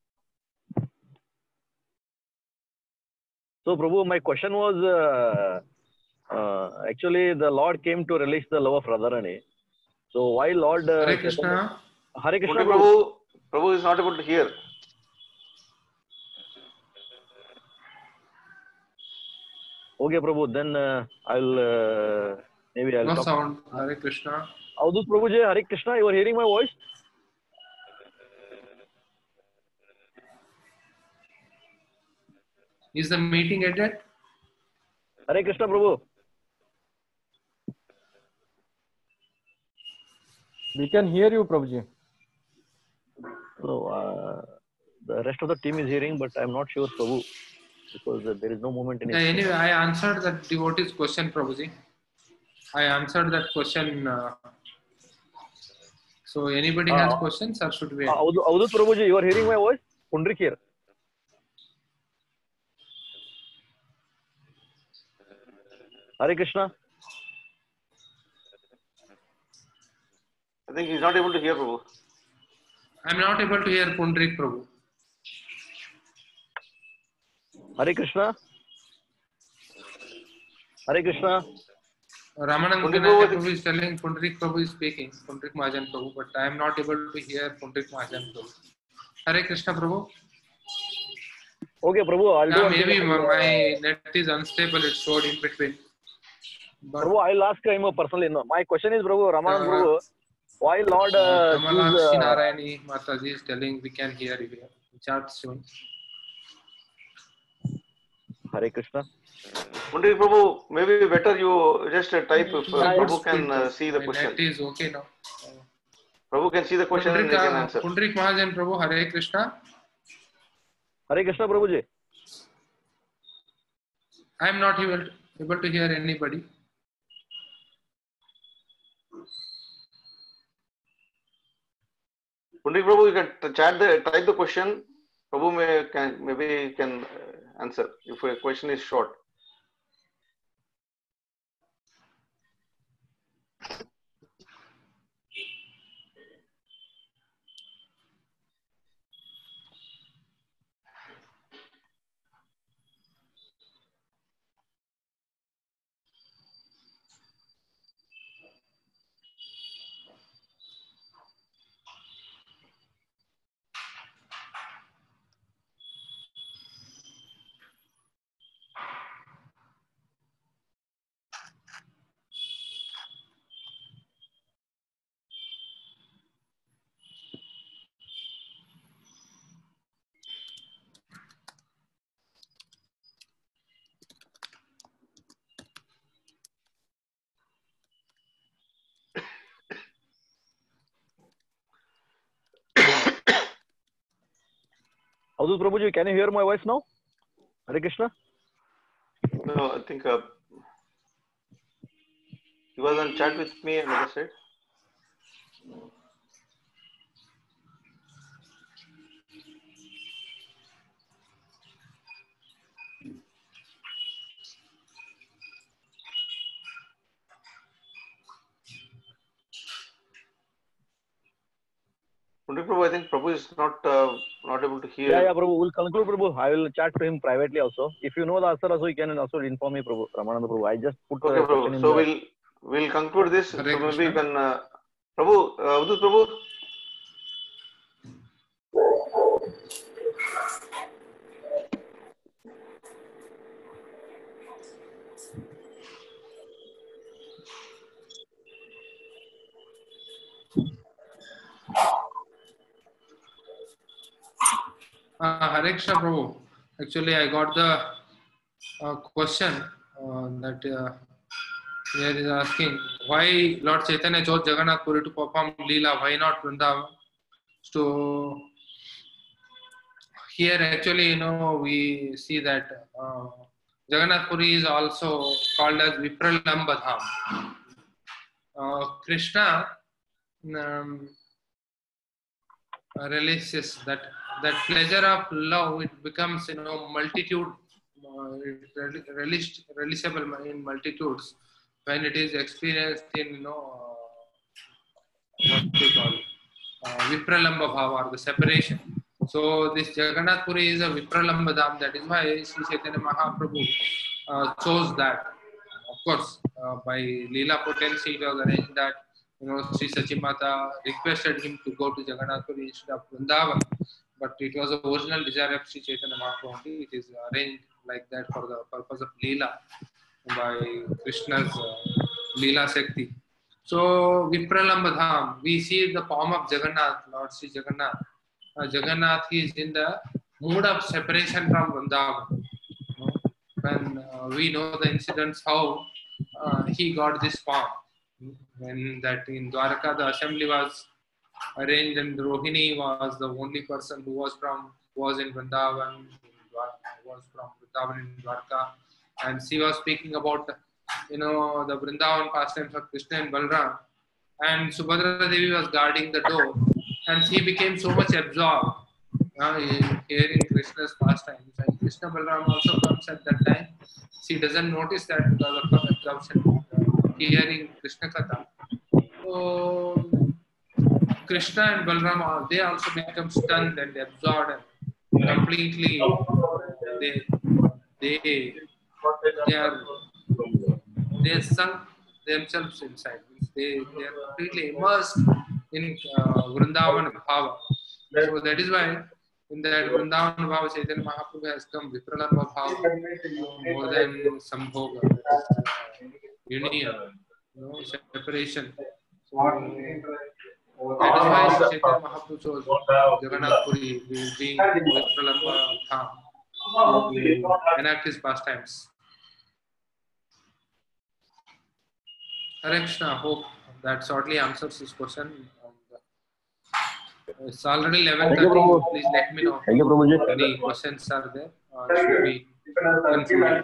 Speaker 10: So, Prabhu, my question was actually the Lord came to release the love of Radharani. So, why Lord?
Speaker 1: Hare Krishna.
Speaker 10: Hare Krishna.
Speaker 3: Prabhu is not able to hear.
Speaker 10: Okay, Prabhu. Then I'll
Speaker 1: no
Speaker 10: talk.
Speaker 1: Sound. Hare Krishna.
Speaker 10: Avadut Prabhuji, Hare Krishna. You are hearing my voice?
Speaker 1: Is the meeting ended?
Speaker 10: Hare Krishna, Prabhu.
Speaker 9: We can hear you, Prabhuji.
Speaker 10: So, the rest of the team is hearing, but I'm not sure, Prabhu, because there is no movement in it.
Speaker 1: Anyway, I answered that devotee's question, Prabhuji. I answered that question. So, anybody has questions or should we?
Speaker 10: Avadut Prabhuji, you are hearing my voice? Pundrik here. Hare Krishna.
Speaker 3: I think he's not able to hear, Prabhu.
Speaker 1: I'm not able to hear Pundrik, Prabhu.
Speaker 10: Hare Krishna. Hare Krishna.
Speaker 1: Ramanand Prabhu is telling Pundrik Prabhu is speaking, Pundrik Mahajan Prabhu, but I am not able to hear Pundrik Mahajan Prabhu. Hare Krishna, Prabhu.
Speaker 10: Okay, Prabhu.
Speaker 1: Maybe my net is unstable, it showed in between. But,
Speaker 10: Prabhu, I'll ask him personally. No, my question is, Prabhu, Ramanand Prabhu, why Lord
Speaker 1: Kamalakshi Narayani Mataji is telling we can hear you here. Chat soon.
Speaker 10: Hare Krishna.
Speaker 3: Pundrik Prabhu, maybe better you just type if Prabhu can see the question.
Speaker 1: Net is okay now.
Speaker 3: Prabhu can see the question and they can answer.
Speaker 1: Pundrik Mahajan Prabhu, Hare Krishna.
Speaker 10: Hare Krishna, Prabhuji.
Speaker 1: I am not able to hear anybody.
Speaker 3: Pundrik Prabhu, you can type the question. Prabhu maybe can answer if a question is short.
Speaker 10: Avadut Prabhuji, can you hear my voice now? Hare Krishna.
Speaker 3: No, I think he was on chat with me on the other side. Pundrik Prabhu, I think Prabhu is not able to hear.
Speaker 10: Yeah, Prabhu. We'll conclude, Prabhu. I will chat to him privately also. If you know the answer also, you can also inform me, Prabhu. Ramananda Prabhu. I just put
Speaker 3: okay, Prabhu. So we'll conclude this. So maybe you can Prabhu, Avadut Prabhu.
Speaker 1: Hare Krishna Prabhu. Actually, I got the question that here is asking why Lord Chaitanya chose Jagannath Puri to perform Leela, why not Vrindavan? So here actually, we see that Jagannath Puri is also called as Vipralamba Dham. Krishna releases that pleasure of love. It becomes multitude, releasable in multitudes when it is experienced in what we call Vipralamba Bhava, or the separation. So this Jagannath Puri is a Vipralamba Dham. That is why Sri Chaitanya Mahaprabhu chose that. Of course, by Leela potency, it was arranged that Sri Sachimata requested him to go to Jagannath Puri instead of Vrindavan. But it was the original desire of Sri Chaitanya Mahaprabhu. It is arranged like that for the purpose of Leela by Krishna's Leela Shakti. So Vipralamba Dham, we see the form of Jagannath, Lord Sri Jagannath. Jagannath is in the mood of separation from Vrindavan. When we know the incidents how he got this form. When that in Dwarka the assembly was arranged and Rohini was the only person who was in Vrindavan, was from Vrindavan in Dwarka, and she was speaking about the Vrindavan pastimes of Krishna and Balram, and Subhadra Devi was guarding the door, and she became so much absorbed in hearing Krishna's pastimes. And Krishna Balram also comes at that time. She doesn't notice that because of her absorption hearing Krishna Katha. So Krishna and Balram, they also become stunned and absorbed and completely they sunk themselves inside. They are completely immersed in Vrindavan Bhava. So that is why in that Vrindavan Bhava, Chaitanya Mahaprabhu has come Vipralamba Bhava more than Sambhoga, union, separation. So that is why Sri Chaitanya Mahaprabhu chose Jagannath Puri being Vipralamba Dham to enact his pastimes. Hare Krishna, hope that shortly answers this question. It's already 11:30. Please let me know if any questions are there. Should we conclude?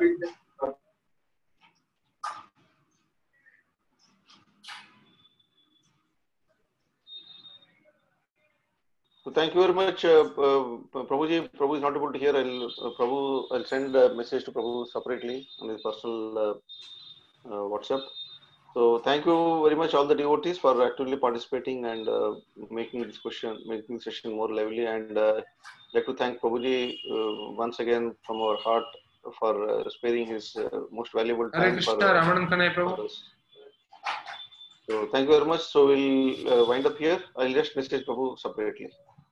Speaker 3: So thank you very much, Prabhuji. Prabhu is not able to hear. I'll send a message to Prabhu separately on his personal WhatsApp. So thank you very much all the devotees for actively participating and making the session more lively. And I'd like to thank Prabhuji once again from our heart for sparing his most valuable time.
Speaker 1: Hare Krishna, Ramanan Kanai Prabhu.
Speaker 3: So thank you very much. So we'll wind up here. I'll just message Prabhu separately.